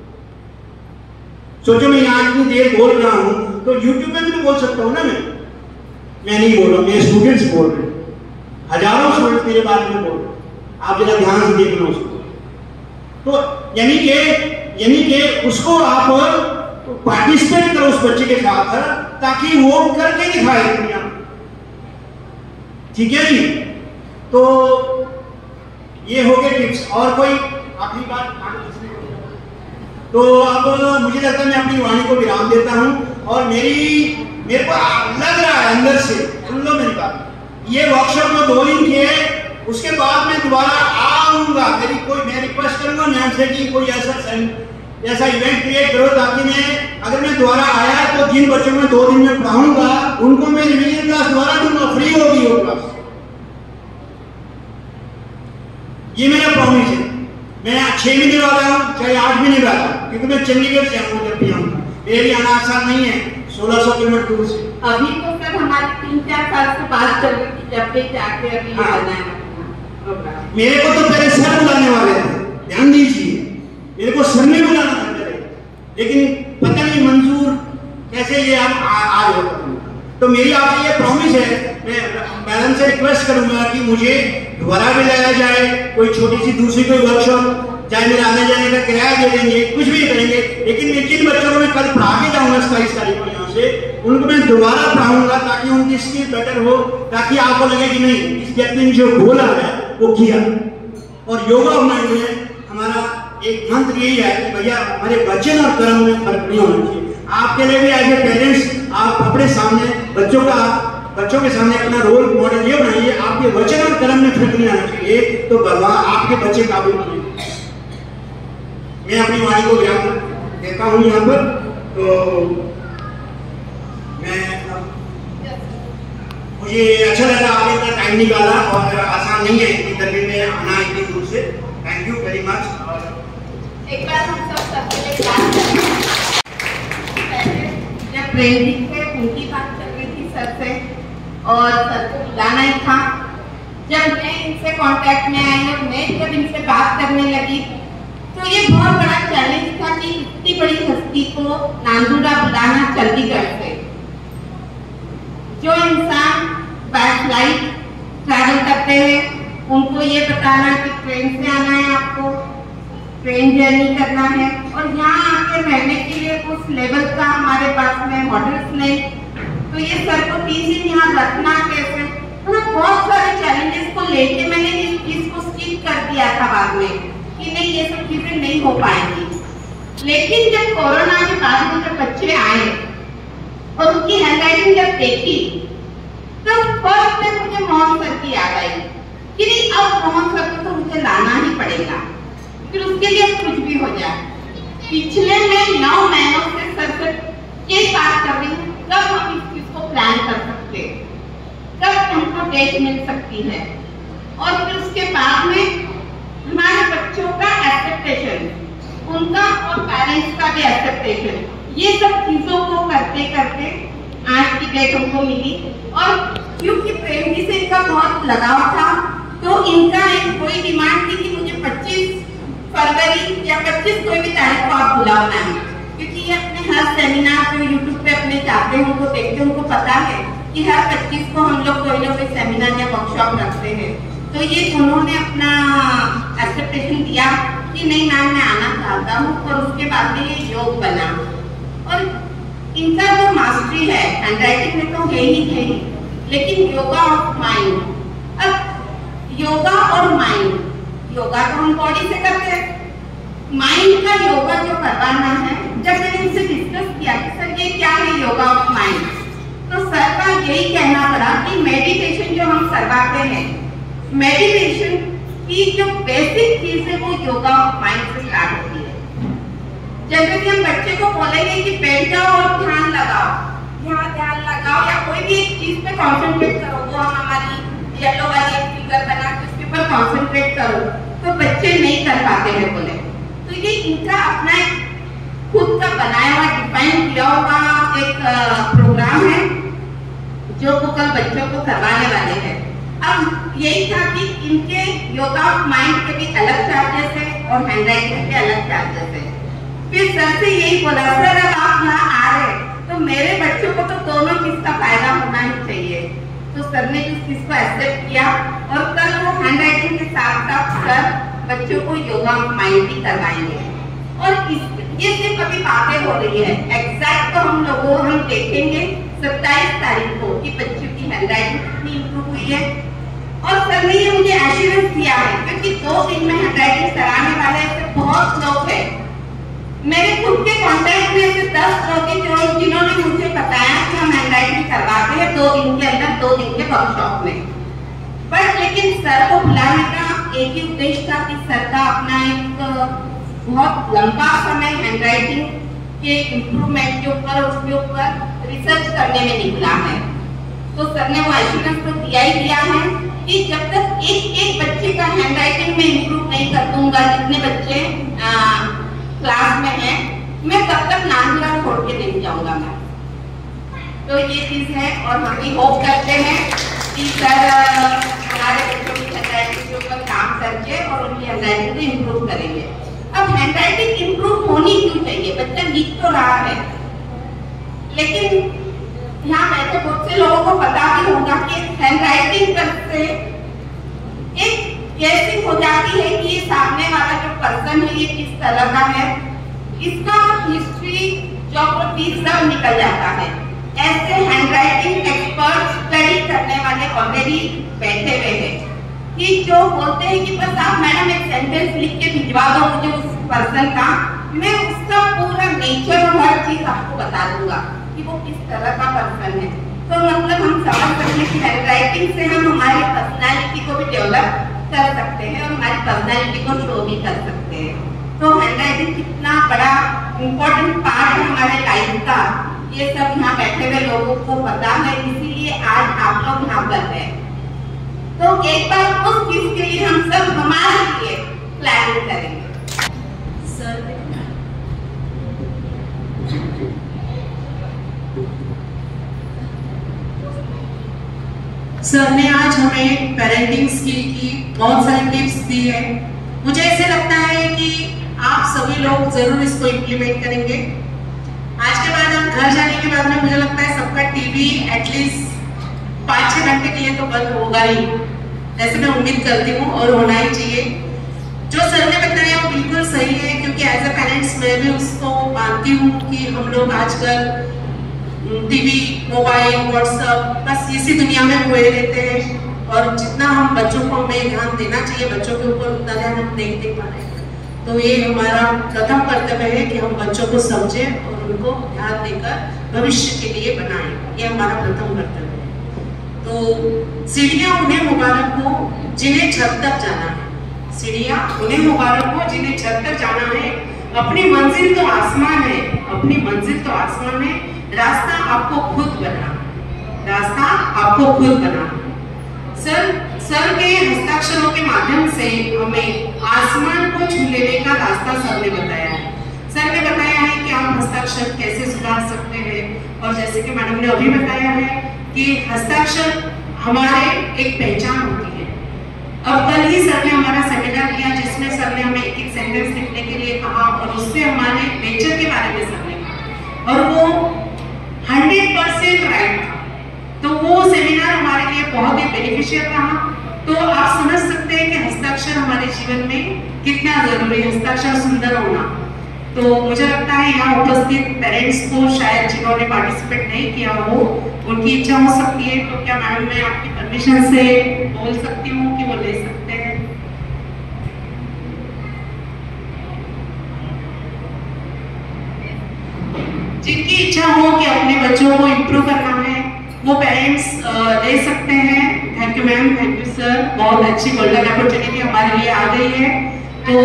S3: सोचो मैं यहाँ इतनी देर बोल रहा हूं तो YouTube में भी तो बोल सकता हूं ना। मैं मैं नहीं बोल रहा, मेरे स्टूडेंट्स बोल रहे हैं, हजारों स्टूडेंट्स मेरे बारे में बोल रहे हैं, आप जरा ध्यान से देख लो उसको। तो यानी कि यानी कि उसको आप पार्टिसिपेट करो उस बच्चे के साथ ताकि वो करके दिखाए दुनिया में, ठीक है जी। तो ये हो गए टिप्स। और कोई आखिरी बात तो अब मुझे लगता है मैं अपनी वाणी को विराम देता हूँ और मेरी मेरे को लग रहा है अंदर से, सुन लो मेरी बात, ये वर्कशॉप में दो दिन किए, उसके बाद मैं दोबारा आऊंगा। मेरी कोई मैं रिक्वेस्ट करूंगा मैम से कि कोई ऐसा ऐसा इवेंट क्रिएट करो ताकि मैं अगर मैं दोबारा आया तो जिन बच्चों में दो दिन में पढ़ाऊंगा उनको मैं रिवीजन क्लास दोबारा दूंगा, फ्री होगी वो क्लास। ये मेरा प्रॉमिस है। मैं छह महीने वाला हूँ चाहे आठ महीने वाला हूँ, क्योंकि मैं चंडीगढ़ से आऊँ जब भी आऊँगा, मेरे लिए आना आसान नहीं है सोलह सौ किलोमीटर दूर से।
S5: अभी तो सर हमारी तीन चार साल से बात चल रही थी जब भी जाके अभी
S3: हाँ।
S5: आना है प्रोग्राम।
S3: मेरे को तो पहले सर बुलाने वाले थे, ध्यान दीजिए, मेरे को सर में बुलाना था पहले, लेकिन पता नहीं मंजूर कैसे ये हम आज होगा। तो मेरी आपसे ये प्रॉमिस है, मैं मैडम से रिक्वेस्ट करूंगा कि मुझे दोबारा भी लाया जाए, कोई छोटी सी दूसरी कोई वर्कशॉप, चाहे मेरा आने जाने का किराया दे देंगे, कुछ भी करेंगे, लेकिन मैं जिन बच्चों को मैं कल पढ़ा के जाऊंगा सताईस तारीख को यहाँ से, उनको मैं दोबारा पढ़ाऊंगा ताकि उनकी स्किल बेटर हो, ताकि आपको लगे कि नहीं इस व्यक्ति ने जो बोला है वो किया। और योगा माइंड में हमारा एक मंत्र यही है कि भैया हमारे वचन और कर्म में फर्क नहीं होना चाहिए। आपके लिए भी एज ए पेरेंट्स आप अपने सामने बच्चों का बच्चों के सामने अपना रोल मॉडल ये बनाइए, आपके वचन और कर्म में फर्क नहीं आना चाहिए, तो भगवान आपके बच्चे काबिल बने। मैं अपनी वाणी को विराम देता हूँ यहाँ पर। तो मैं मुझे अच्छा लगा आपने इतना टाइम निकाला और आसान नहीं है इतनी गर्मी में आना इतनी दूर से। Thank you very much.
S5: एक बार हम सब सबके लिए बात करें। जब प्रेम जी थे उनकी बात चल रही थी सर से और सर को बुलाना ही था। जब मैं इनसे कांटेक्ट में आई और मैं जब इनसे बात करने लगी तो ये बहुत बड़ा चैलेंज था कि इतनी बड़ी हस्ती को नांदुरा बुलाना चंडीगढ़ से। जो इंसान बाय फ्लाइट ट्रैवल करते हैं उनको ये बताना कि ट्रेन से आना है, आपको ट्रेन जर्नी करना है और यहाँ आके रहने के लिए उस लेवल का हमारे पास में मॉडल्स नहीं, तो ये सर को तीस दिन यहाँ रखना कैसे, मतलब बहुत सारे चैलेंजेस को लेके मैंने इस चीज को स्किप कर दिया था बाद में कि नहीं ये सब चीजें नहीं हो पाएंगी। लेकिन जब कोरोना के बाद में जब बच्चे आए और उनकी हैंडराइटिंग जब देखी तो फर्स्ट में मुझे मोहन सर की याद आई कि नहीं अब मोहन सर को तो मुझे लाना ही पड़ेगा, फिर उसके लिए कुछ भी हो जाए। पिछले में नौ महीनों से सर से ये बात कर रही हूँ कब हम इस चीज को प्लान कर सकते, कब हमको डेट मिल सकती है और फिर उसके बाद में हमारे बच्चों का एक्सेप्टेशन, उनका और पेरेंट्स का भी एक्सेप्टेशन, ये सब चीजों को करते करते आज की डेट हमको मिली। और क्योंकि प्रेम जी से इनका बहुत लगाव था तो इनका एक कोई डिमांड थी कि मुझे पच्चीस फरवरी या पच्चीस कोई भी तारीख को आप बुलाना है, क्योंकि ये अपने हर सेमिनार जो यूट्यूब पे अपने चाहते हैं उनको देखते हैं, उनको पता है कि हर पच्चीस को हम लोग कोई ना कोई सेमिनार या वर्कशॉप रखते हैं। तो ये उन्होंने अपना एक्सेप्टेशन दिया कि नहीं मैम मैं आना चाहता हूँ और उसके बाद में ये योग बना। और इनका जो मास्टरी है हैंडराइटिंग में तो है ही है, लेकिन योगा ऑफ माइंड, अब योगा और माइंड, योगा तो हम बॉडी से करते हैं, माइंड का योगा जो करवाना है, जब मैंने इनसे डिस्कस किया कि सर ये क्या है योगा ऑफ माइंड, तो सर का यही कहना पड़ा कि मेडिटेशन जो हम करवाते हैं, मेडिटेशन की जो बेसिक चीज है वो योगा ऑफ माइंड से स्टार्ट होती है। जनरली हम बच्चे को बोलेंगे कि बैठ जाओ और ध्यान लगाओ, यहाँ ध्यान लगाओ या कोई भी एक चीज पे कॉन्सेंट्रेट करो, वो हम हमारी येलो वाली एक फिगर बना के उसके ऊपर कॉन्सेंट्रेट करो, तो बच्चे नहीं कर पाते हैं बोले। तो ये इनका अपना एक खुद का बनाया हुआ डिफाइन किया हुआ एक प्रोग्राम है जो वो कल बच्चों को करवाने वाले हैं। अब यही था कि इनके योगा ऑफ माइंड के भी अलग चार्जेस है और हैंडराइटिंग के अलग चार्जेस है। फिर सर से यही बोला सर अब आप यहाँ आ रहे तो मेरे बच्चों को तो दोनों चीज का फायदा होना ही चाहिए। तो सर ने इस चीज को एक्सेप्ट किया और कल वो हैंडराइटिंग के साथ साथ सर बच्चों को योगा ऑफ माइंड भी करवाएंगे। और इस ये सिर्फ अभी बातें हो रही है, एग्जैक्ट तो हम लोगों हम देखेंगे सत्ताईस तारीख को कि बच्चों की हैंडराइटिंग कितनी इम्प्रूव हुई है। और सर ने ये मुझे एश्योरेंस दिया है क्योंकि दो दिन में हैंडराइटिंग कराने वाले ऐसे बहुत लोग हैं मेरे खुद के कॉन्टेक्ट में से दस लोग जो जिन्होंने मुझे बताया कि हम हैंडराइटिंग करवाते हैं दो दिन के अंदर, दो दिन के वर्कशॉप में। बट लेकिन सर को बुलाने का एक ही उद्देश्य था कि सर का अपना एक बहुत लंबा समय हैंडराइटिंग के इम्प्रूवमेंट के ऊपर उसके ऊपर रिसर्च करने में निकला है। तो सर ने वो एश्योरेंस तो दिया ही दिया है कि जब तक एक एक बच्चे का हैंडराइटिंग में इम्प्रूव नहीं कर दूंगा, जितने बच्चे आ, क्लास में हैं, मैं तब तक नांदरा छोड़ के नहीं जाऊंगा मैं। तो ये चीज है और हम भी होप करते हैं कि सर हमारे बच्चों की हैंडराइटिंग के ऊपर काम करके और उनकी हैंडराइटिंग को इम्प्रूव करेंगे। अब हैंडराइटिंग इम्प्रूव होनी क्यों चाहिए? बच्चा लिख तो रहा है, लेकिन यहाँ बैठे बहुत से लोगों को पता भी होगा कि हैंडराइटिंग करते एक कैसी हो जाती है कि ये सामने वाला जो पर्सन है ये किस तरह का है, इसका हिस्ट्री, ज्योग्राफी सब निकल जाता है। ऐसे हैंडराइटिंग एक्सपर्ट स्टडी करने वाले ऑलरेडी बैठे हुए हैं कि जो बोलते हैं कि बस आप मैडम एक सेंटेंस लिख के भिजवा दो मुझे उस पर्सन का, मैं उसका पूरा नेचर और हर चीज आपको बता दूंगा कि वो किस तरह का पर्सन है। तो मतलब हम समझ सकते हैं कि हैंडराइटिंग से हम हमारी पर्सनालिटी को भी डेवलप कर सकते हैं और हमारी पर्सनालिटी को शो भी कर सकते हैं। तो हैंडराइटिंग कितना बड़ा इम्पोर्टेंट पार्ट है हमारे लाइफ का, ये सब यहाँ बैठे हुए लोगों को पता है, इसीलिए आज आप लोग यहाँ पर हैं। तो एक बार उस चीज के लिए हम सब हमारे लिए प्लानिंग करेंगे।
S2: सर सर ने आज हमें पेरेंटिंग स्किल की बहुत सारी टिप्स दी है। मुझे ऐसे लगता है कि आप सभी लोग जरूर इसको इम्प्लीमेंट करेंगे। आज के बाद हम घर जाने के बाद में मुझे लगता है सबका टीवी एटलीस्ट पाँच छः घंटे के लिए तो बंद होगा ही, ऐसे मैं उम्मीद करती हूँ और होना ही चाहिए। जो सर ने बताया वो बिल्कुल सही है, क्योंकि एज अ पेरेंट्स मैं भी उसको मानती हूँ कि हम लोग आजकल टीवी, मोबाइल, व्हाट्सएप बस इसी दुनिया में हुए रहते हैं और जितना हम बच्चों को हमें ध्यान देना चाहिए बच्चों के ऊपर उतना ध्यान हम नहीं दे पा रहे हैं। तो ये हमारा प्रथम कर्तव्य है कि हम बच्चों को समझें और उनको ध्यान देकर भविष्य के लिए बनाएं, ये हमारा प्रथम कर्तव्य है। तो सीढ़ियाँ उन्हें मुबारक हो जिन्हें छत तक जाना है, सीढ़ियाँ उन्हें मुबारक हो जिन्हें छत तक जाना है। अपनी मंजिल तो आसमान है, अपनी मंजिल तो आसमान है, रास्ता आपको खुद बनाना, रास्ता आपको खुद बनाना। सर सर के हस्ताक्षरों के माध्यम से हमें आसमान को छू लेने का रास्ता सर ने बताया है। सर ने बताया है कि आप हस्ताक्षर कैसे सुधार सकते हैं और जैसे कि मैडम ने अभी बताया है कि हस्ताक्षर हमारे एक पहचान होती है। अब कल ही सर ने हमारा सेमिनार किया जिसमें सर ने हमें एक एक सेंटेंस लिखने के लिए कहा और उससे हमारे नेचर के बारे में सर ने कहा और वो हंड्रेड परसेंट राइट था। तो वो सेमिनार हमारे लिए बहुत ही बेनिफिशियल रहा। तो आप समझ सकते हैं कि हस्ताक्षर हमारे जीवन में कितना जरूरी है, हस्ताक्षर सुंदर होना। तो मुझे लगता है यहाँ उपस्थित पेरेंट्स को शायद जिन्होंने पार्टिसिपेट नहीं किया हो उनकी इच्छा हो सकती है। तो क्या मैडम मैं आपकी परमिशन से बोल सकती हूँ कि वो ले सकते हैं? जिनकी इच्छा हो कि अपने बच्चों को इम्प्रूव करना है वो पेरेंट्स ले सकते हैं। Thank you ma'am, thank you sir, बहुत अच्छी गोल्डन अपॉर्चुनिटी हमारे लिए आ गई है। तो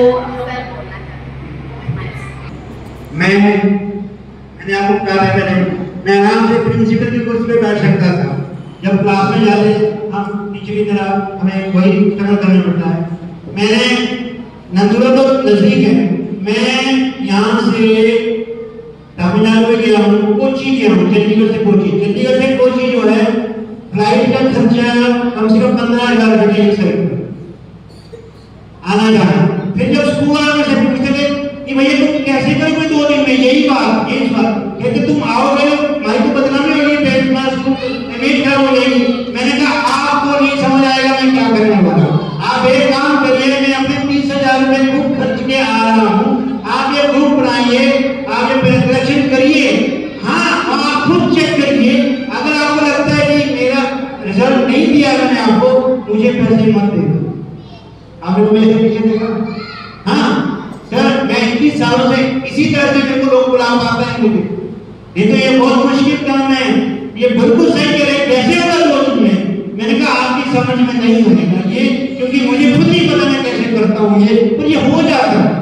S3: मैं मैंने आपको कहा था पहले, मैं आराम से प्रिंसिपल की कुर्सी पे बैठ सकता था। जब क्लास में जाते हम नीचे की तरफ हमें वही स्ट्रगल करना पड़ता है। मैंने नंदुरा तो नजदीक है, मैं यहाँ से तमिलनाडु में गया हूँ, कोची गया हूँ, चंडीगढ़ से कोची। चंडीगढ़ से कोची जो है फ्लाइट का खर्चा कम से कम पंद्रह हजार रुपये एक साइड आना जाना। फिर जब स्कूल वालों से पूछते थे कि भैया तुम कैसे करोगे दो दिन में, यही बात यही बात कहते तुम आओगे भाई को बदनामी होगी, पेरेंट्स मास को इमेज खराब हो जाएगी। मैंने कहा आपको नहीं समझ आएगा मैं क्या करने वाला हूँ। आप एक काम करिए, मैं अपने तीस हजार रुपये ग्रुप खर्च के आ रहा हूँ, आप ये ग्रुप बनाइए, आप ये प्रेजेंटेशन करिए, हाँ और आप खुद चेक करिए। अगर आपको लगता है कि मेरा रिजल्ट नहीं दिया मैंने आपको, मुझे पैसे मत देना। आपने मेरे पीछे देखा, हाँ सर मैं इक्कीस सालों से इसी तरह ये बिल्कुल सही कह रहे, कैसे होगा दो दिन में? मैंने कहा आपकी समझ में नहीं होगा ये, क्योंकि मुझे खुद नहीं पता मैं कैसे करता हूँ ये, पर ये हो जाता है।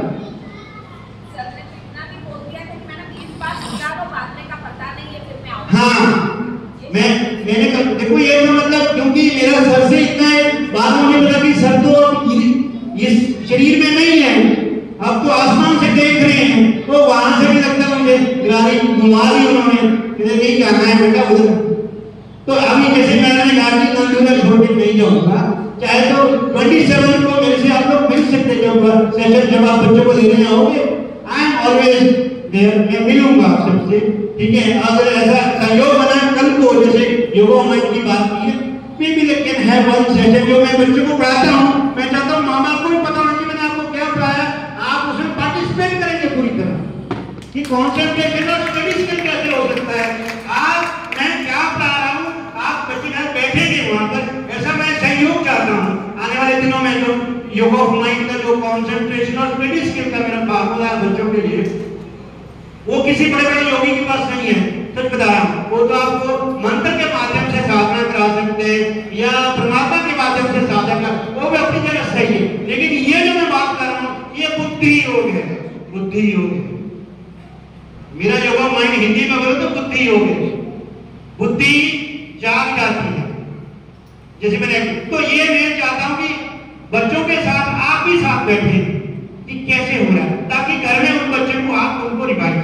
S3: हाँ, मैं मैंने कहा देखो ये तो मतलब क्योंकि मेरा सर से इतना है, बाद में मुझे पता कि सर तो इस शरीर में नहीं है, अब तो आसमान से देख रहे हैं, तो वहां से भी लगता है मुझे गिरारी घुमा दी उन्होंने, इधर नहीं जाना है बेटा उधर। तो अभी जैसे मैंने कहा कि नंदूरा छोड़ के नहीं जाऊंगा, चाहे तो सत्ताईस को मेरे से आप लोग मिल सकते जब सेशन जब आप बच्चों को लेने आओगे, आई एम ऑलवेज देयर, मैं मिलूंगा आप सबसे, ठीक है। अगर ऐसा सहयोग बना कल को, जैसे योगा मंच की बात की है, maybe they can have one session जो मैं बच्चों को पढ़ाता हूँ, मैं चाहता हूँ माँ बाप को भी पता होना चाहिए मैंने आपको क्या पढ़ाया, आप उसमें पार्टिसिपेट करेंगे पूरी तरह कि कॉन्सेंट्रेशन और स्टडी स्किल कैसे हो सकता है। आप मैं क्या पढ़ा रहा हूँ, आप बच्चे घर बैठेंगे वहाँ पर, ऐसा मैं सहयोग चाहता हूँ आने वाले दिनों में जो योगा ऑफ माइंड का जो कॉन्सेंट्रेशन और स्टडी स्किल का मेरा फार्मूला बच्चों के लिए, वो किसी बड़े बड़े योगी के पास नहीं है, सच बता रहा हूं। वो तो आपको मंत्र के माध्यम से साधना करा सकते हैं या परमात्मा के माध्यम से साधना कर, वो भी अपनी जगह सही है, लेकिन ये जो मैं बात कर रहा हूं ये बुद्धि योग है, बुद्धि योग है। मेरा योगा माइंड हिंदी में बोलो तो बुद्धि योग है, बुद्धि जाग जाती है। जैसे मैंने तो ये मैं चाहता हूं कि बच्चों के साथ आप भी साथ बैठे कि कैसे हो रहा है, ताकि घर में उन बच्चों को आप उनको रिवाइज,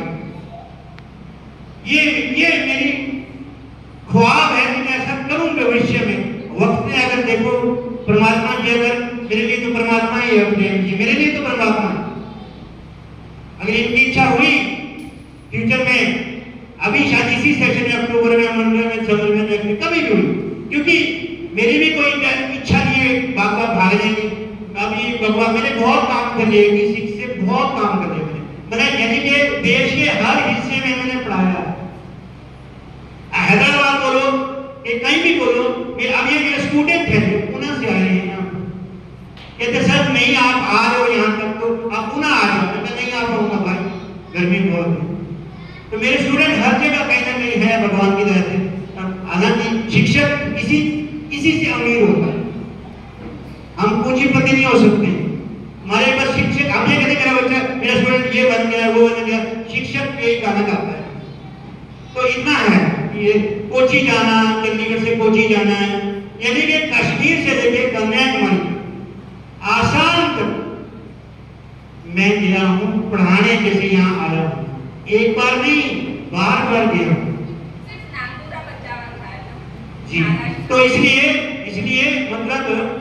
S3: ये ये मेरी ख्वाब है कि मैं ऐसा करूं भविष्य में। वक्त में अगर देखो परमात्मा जी, अगर मेरे लिए तो परमात्मा ही है, मेरे लिए तो परमात्मा है, अगर इनकी इच्छा हुई फ्यूचर में, अभी शायद इसी सेशन में अक्टूबर में, मंडल में, समर में, कभी भी हुई, क्योंकि मेरी भी कोई इच्छा नहीं है बाबा भाग जाएंगे। अभी भगवान मैंने बहुत काम कर लिए, किसी से बहुत काम कर लिए मैंने, मैंने यानी कि देश के हर हिस्से में मैंने पढ़ाया, हैदराबाद बोलो कि कहीं भी बोलो। अब ये मेरे स्टूडेंट हैं जो पुणे से आए हैं यहाँ, कहते सर नहीं आप आ रहे हो यहाँ तक तो आप पुणे आ रहे हो, मैं नहीं आ पाऊंगा भाई, गर्मी बहुत है। तो मेरे स्टूडेंट हर जगह कहीं ना कहीं है भगवान की तरह से। हालांकि शिक्षक किसी किसी से अमीर होता है, हम पूंजीपति नहीं हो सकते। हमारे पास शिक्षक, हम ये कहते मेरा बच्चा मेरा स्टूडेंट ये बन गया वो बन गया, शिक्षक यही गाना गाता है। तो इतना है ये कोची जाना, चंडीगढ़ से कोची जाना है, यानी कि कश्मीर से लेकर कन्याकुमारी आसाम तक मैं गया हूँ पढ़ाने, जैसे यहाँ आया हूँ, एक बार नहीं बार बार गया हूँ जी। तो इसलिए इसलिए मतलब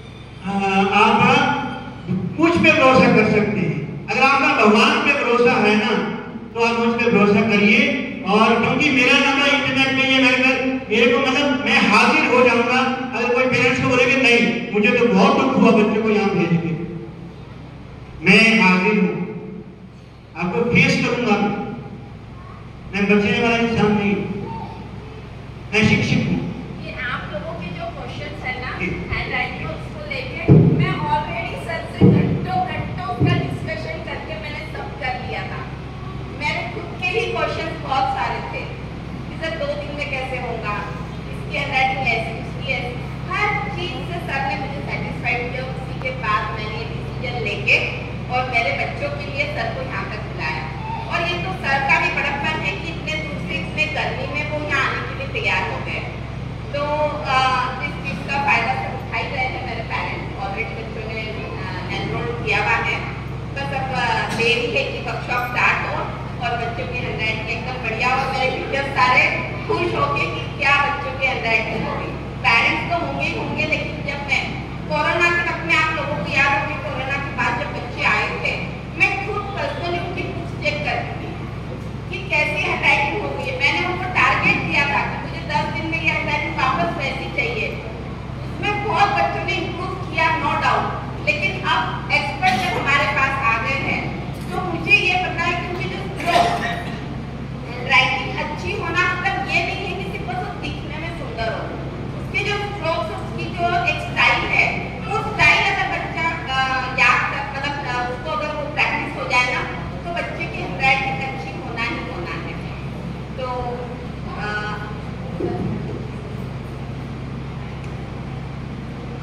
S3: आप मुझ पे भरोसा कर सकते हैं। अगर आपका भगवान पे भरोसा है ना तो आप मुझ पे भरोसा करिए। और क्योंकि मेरा नंबर इंटरनेट में ये मेरे मेरे को मतलब मैं हाजिर हो जाऊंगा। अगर कोई पेरेंट्स को बोलेगे नहीं मुझे तो बहुत दुख हुआ बच्चे को यहाँ भेज के, मैं हाजिर हूँ, आपको फेस करूंगा। मैं बचने वाला इंसान नहीं, मैं शिक्षक हूँ।
S6: ये आप लोगों के जो क्वेश्चंस है ना हैंडराइटिंग को लेके मैं ऑलरेडी सर से घंटों घंटों का डिस्कशन करके मैंने सब कर लिया था। मेरे खुद के ही क्वेश्चंस बहुत सारे थे कि सर दो दिन में कैसे होगा, इसकी हैंडराइटिंग ऐसी उसकी ऐसी, हर चीज से सर ने मुझे सेटिस्फाइड किया। उसी के बाद मैंने ये डिसीजन लेके और मेरे बच्चों के लिए सर को यहाँ तक बुलाया। और ये तो सर का भी बड़प्पन है कि इतने दूर से इतने गर्मी में वो यहाँ आने के लिए तैयार हो गए। तो इस चीज का फायदा सब उठा ही रहे हैं मेरे पेरेंट्स। ऑलरेडी बच्चों ने एनरोल किया हुआ है, बस अब देरी है कि वर्कशॉप स्टार्ट हो और बच्चों की हैंडराइटिंग एकदम बढ़िया हो। मेरे टीचर्स सारे खुश हो गए कि क्या बच्चों की हैंडराइटिंग होगी। पेरेंट्स तो होंगे ही होंगे, लेकिन जब मैं कोरोना के वक्त में, आप लोगों को याद होगी कोरोना के बाद जब बच्चे आए थे, मैं खुद पर्सनली उनकी बुक्स चेक करती थी कि कैसी हैंडराइटिंग हो गई है। मैंने उनको टारगेट दिया था कि मुझे दस दिन में ये हैंडराइटिंग वापस वैसी चाहिए। उसमें बहुत बच्चों ने इम्प्रूव किया, नो डाउट। लेकिन अब एक्सपर्ट जब हमारे पास आ गए हैं तो मुझे ये पता है कि मुझे जो स्ट्रोक हैंडराइटिंग अच्छी होना मतलब ये नहीं है कि सिर्फ वो दिखने में सुंदर हो, उसके जो स्ट्रोक्स, उसकी जो एक स्टाइल है, उस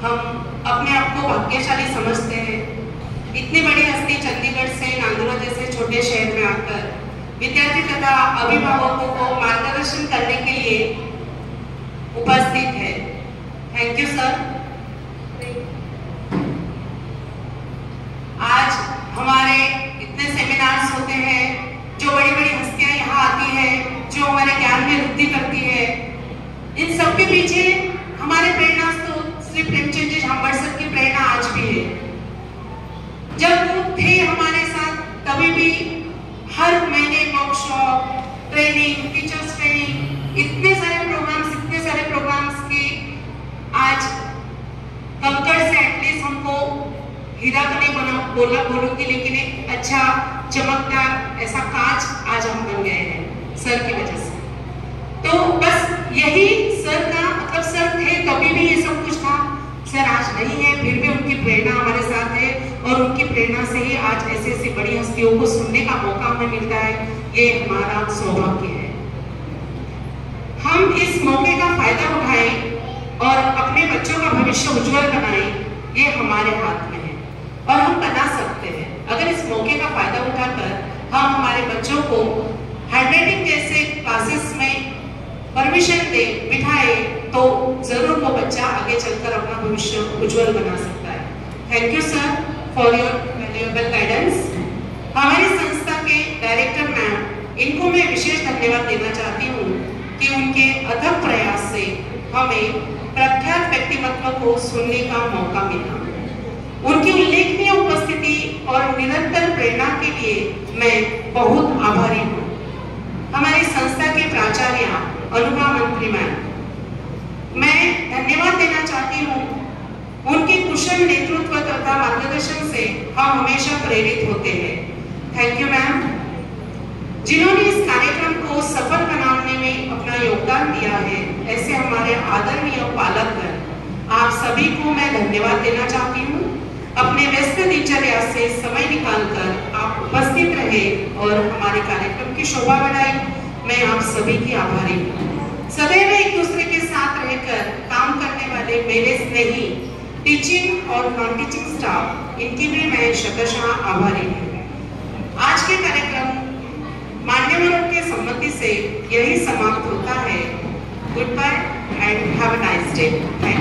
S2: हम अपने आप को भाग्यशाली समझते हैं। इतनी बड़ी हस्ती चंडीगढ़ से नांदुरा जैसे छोटे शहर में आकर विद्यार्थी तथा अभिभावकों को मार्गदर्शन करने के लिए उपस्थित है। Thank you sir. आज हमारे इतने सेमिनार्स होते हैं, जो बड़ी बड़ी हस्तियां यहाँ आती है, जो हमारे ज्ञान में वृद्धि करती है, इन सब के पीछे हमारे प्रेरणा स्रोत श्री प्रेमचंद जी झांबड़ सर की प्रेरणा आज भी है। जब वो थे हमारे साथ तभी भी हर महीने वर्कशॉप, ट्रेनिंग, टीचर्स ट्रेनिंग, इतने सारे प्रोग्राम्स इतने सारे प्रोग्राम्स की आज कंकड़ से एटलीस्ट हमको हीरा का नहीं बना बोला बोलूंगी, लेकिन एक अच्छा चमकदार ऐसा कांच आज हम बन गए हैं सर की वजह से। तो बस यही सर का मतलब, सर थे तभी भी ये सब कुछ था, सर आज नहीं है फिर भी उनकी प्रेरणा हमारे साथ है और उनकी प्रेरणा से ही आज ऐसी ऐसी बड़ी हस्तियों को सुनने का मौका हमें मिलता है। ये हमारा सौभाग्य है। हम इस मौके का फायदा उठाएं और अपने बच्चों का भविष्य उज्जवल बनाएं, ये हमारे हाथ में है और हम बना सकते हैं। अगर इस मौके का फायदा उठाकर हम हमारे बच्चों को हैंडराइटिंग जैसे क्लासेस में परमिशन दे बिठाए तो जरूर वो बच्चा आगे चलकर अपना भविष्य उज्जवल बना सकता है। Thank you sir for your valuable guidance. हमारी संस्था के डायरेक्टर मैम, इनको मैं विशेष धन्यवाद देना चाहती हूँ कि उनके अथक प्रयास से हमें प्रख्यात व्यक्तिमत्व को सुनने का मौका मिला। उनकी उल्लेखनीय उपस्थिति और निरंतर प्रेरणा के लिए मैं बहुत आभारी हूँ। हमारी संस्था के प्राचार्य अनुभा मंत्री मैम, मैं धन्यवाद देना चाहती हूँ। उनके कुशल नेतृत्व तथा मार्गदर्शन से हम हमेशा प्रेरित होते हैं। थैंक यू मैम, जिन्होंने इस कार्यक्रम को सफल बनाने में अपना योगदान दिया है। ऐसे हमारे आदरणीय पालकगण, आप सभी को मैं धन्यवाद देना चाहती हूँ। अपने व्यस्त दिनचर्या से समय निकालकर आप उपस्थित रहे और हमारे कार्यक्रम की शोभा बढ़ाई। मैं आप सभी की आभारी हूँ। सदैव एक दूसरे के साथ रहकर काम करने वाले मेरे स्नेही टीचिंग और नॉन टीचिंग स्टाफ, इनकी भी मैं शतशः आभारी हूँ। आज के कार्यक्रम मान्यवरों के सम्मति से यही समाप्त होता है। Goodbye and have a nice day.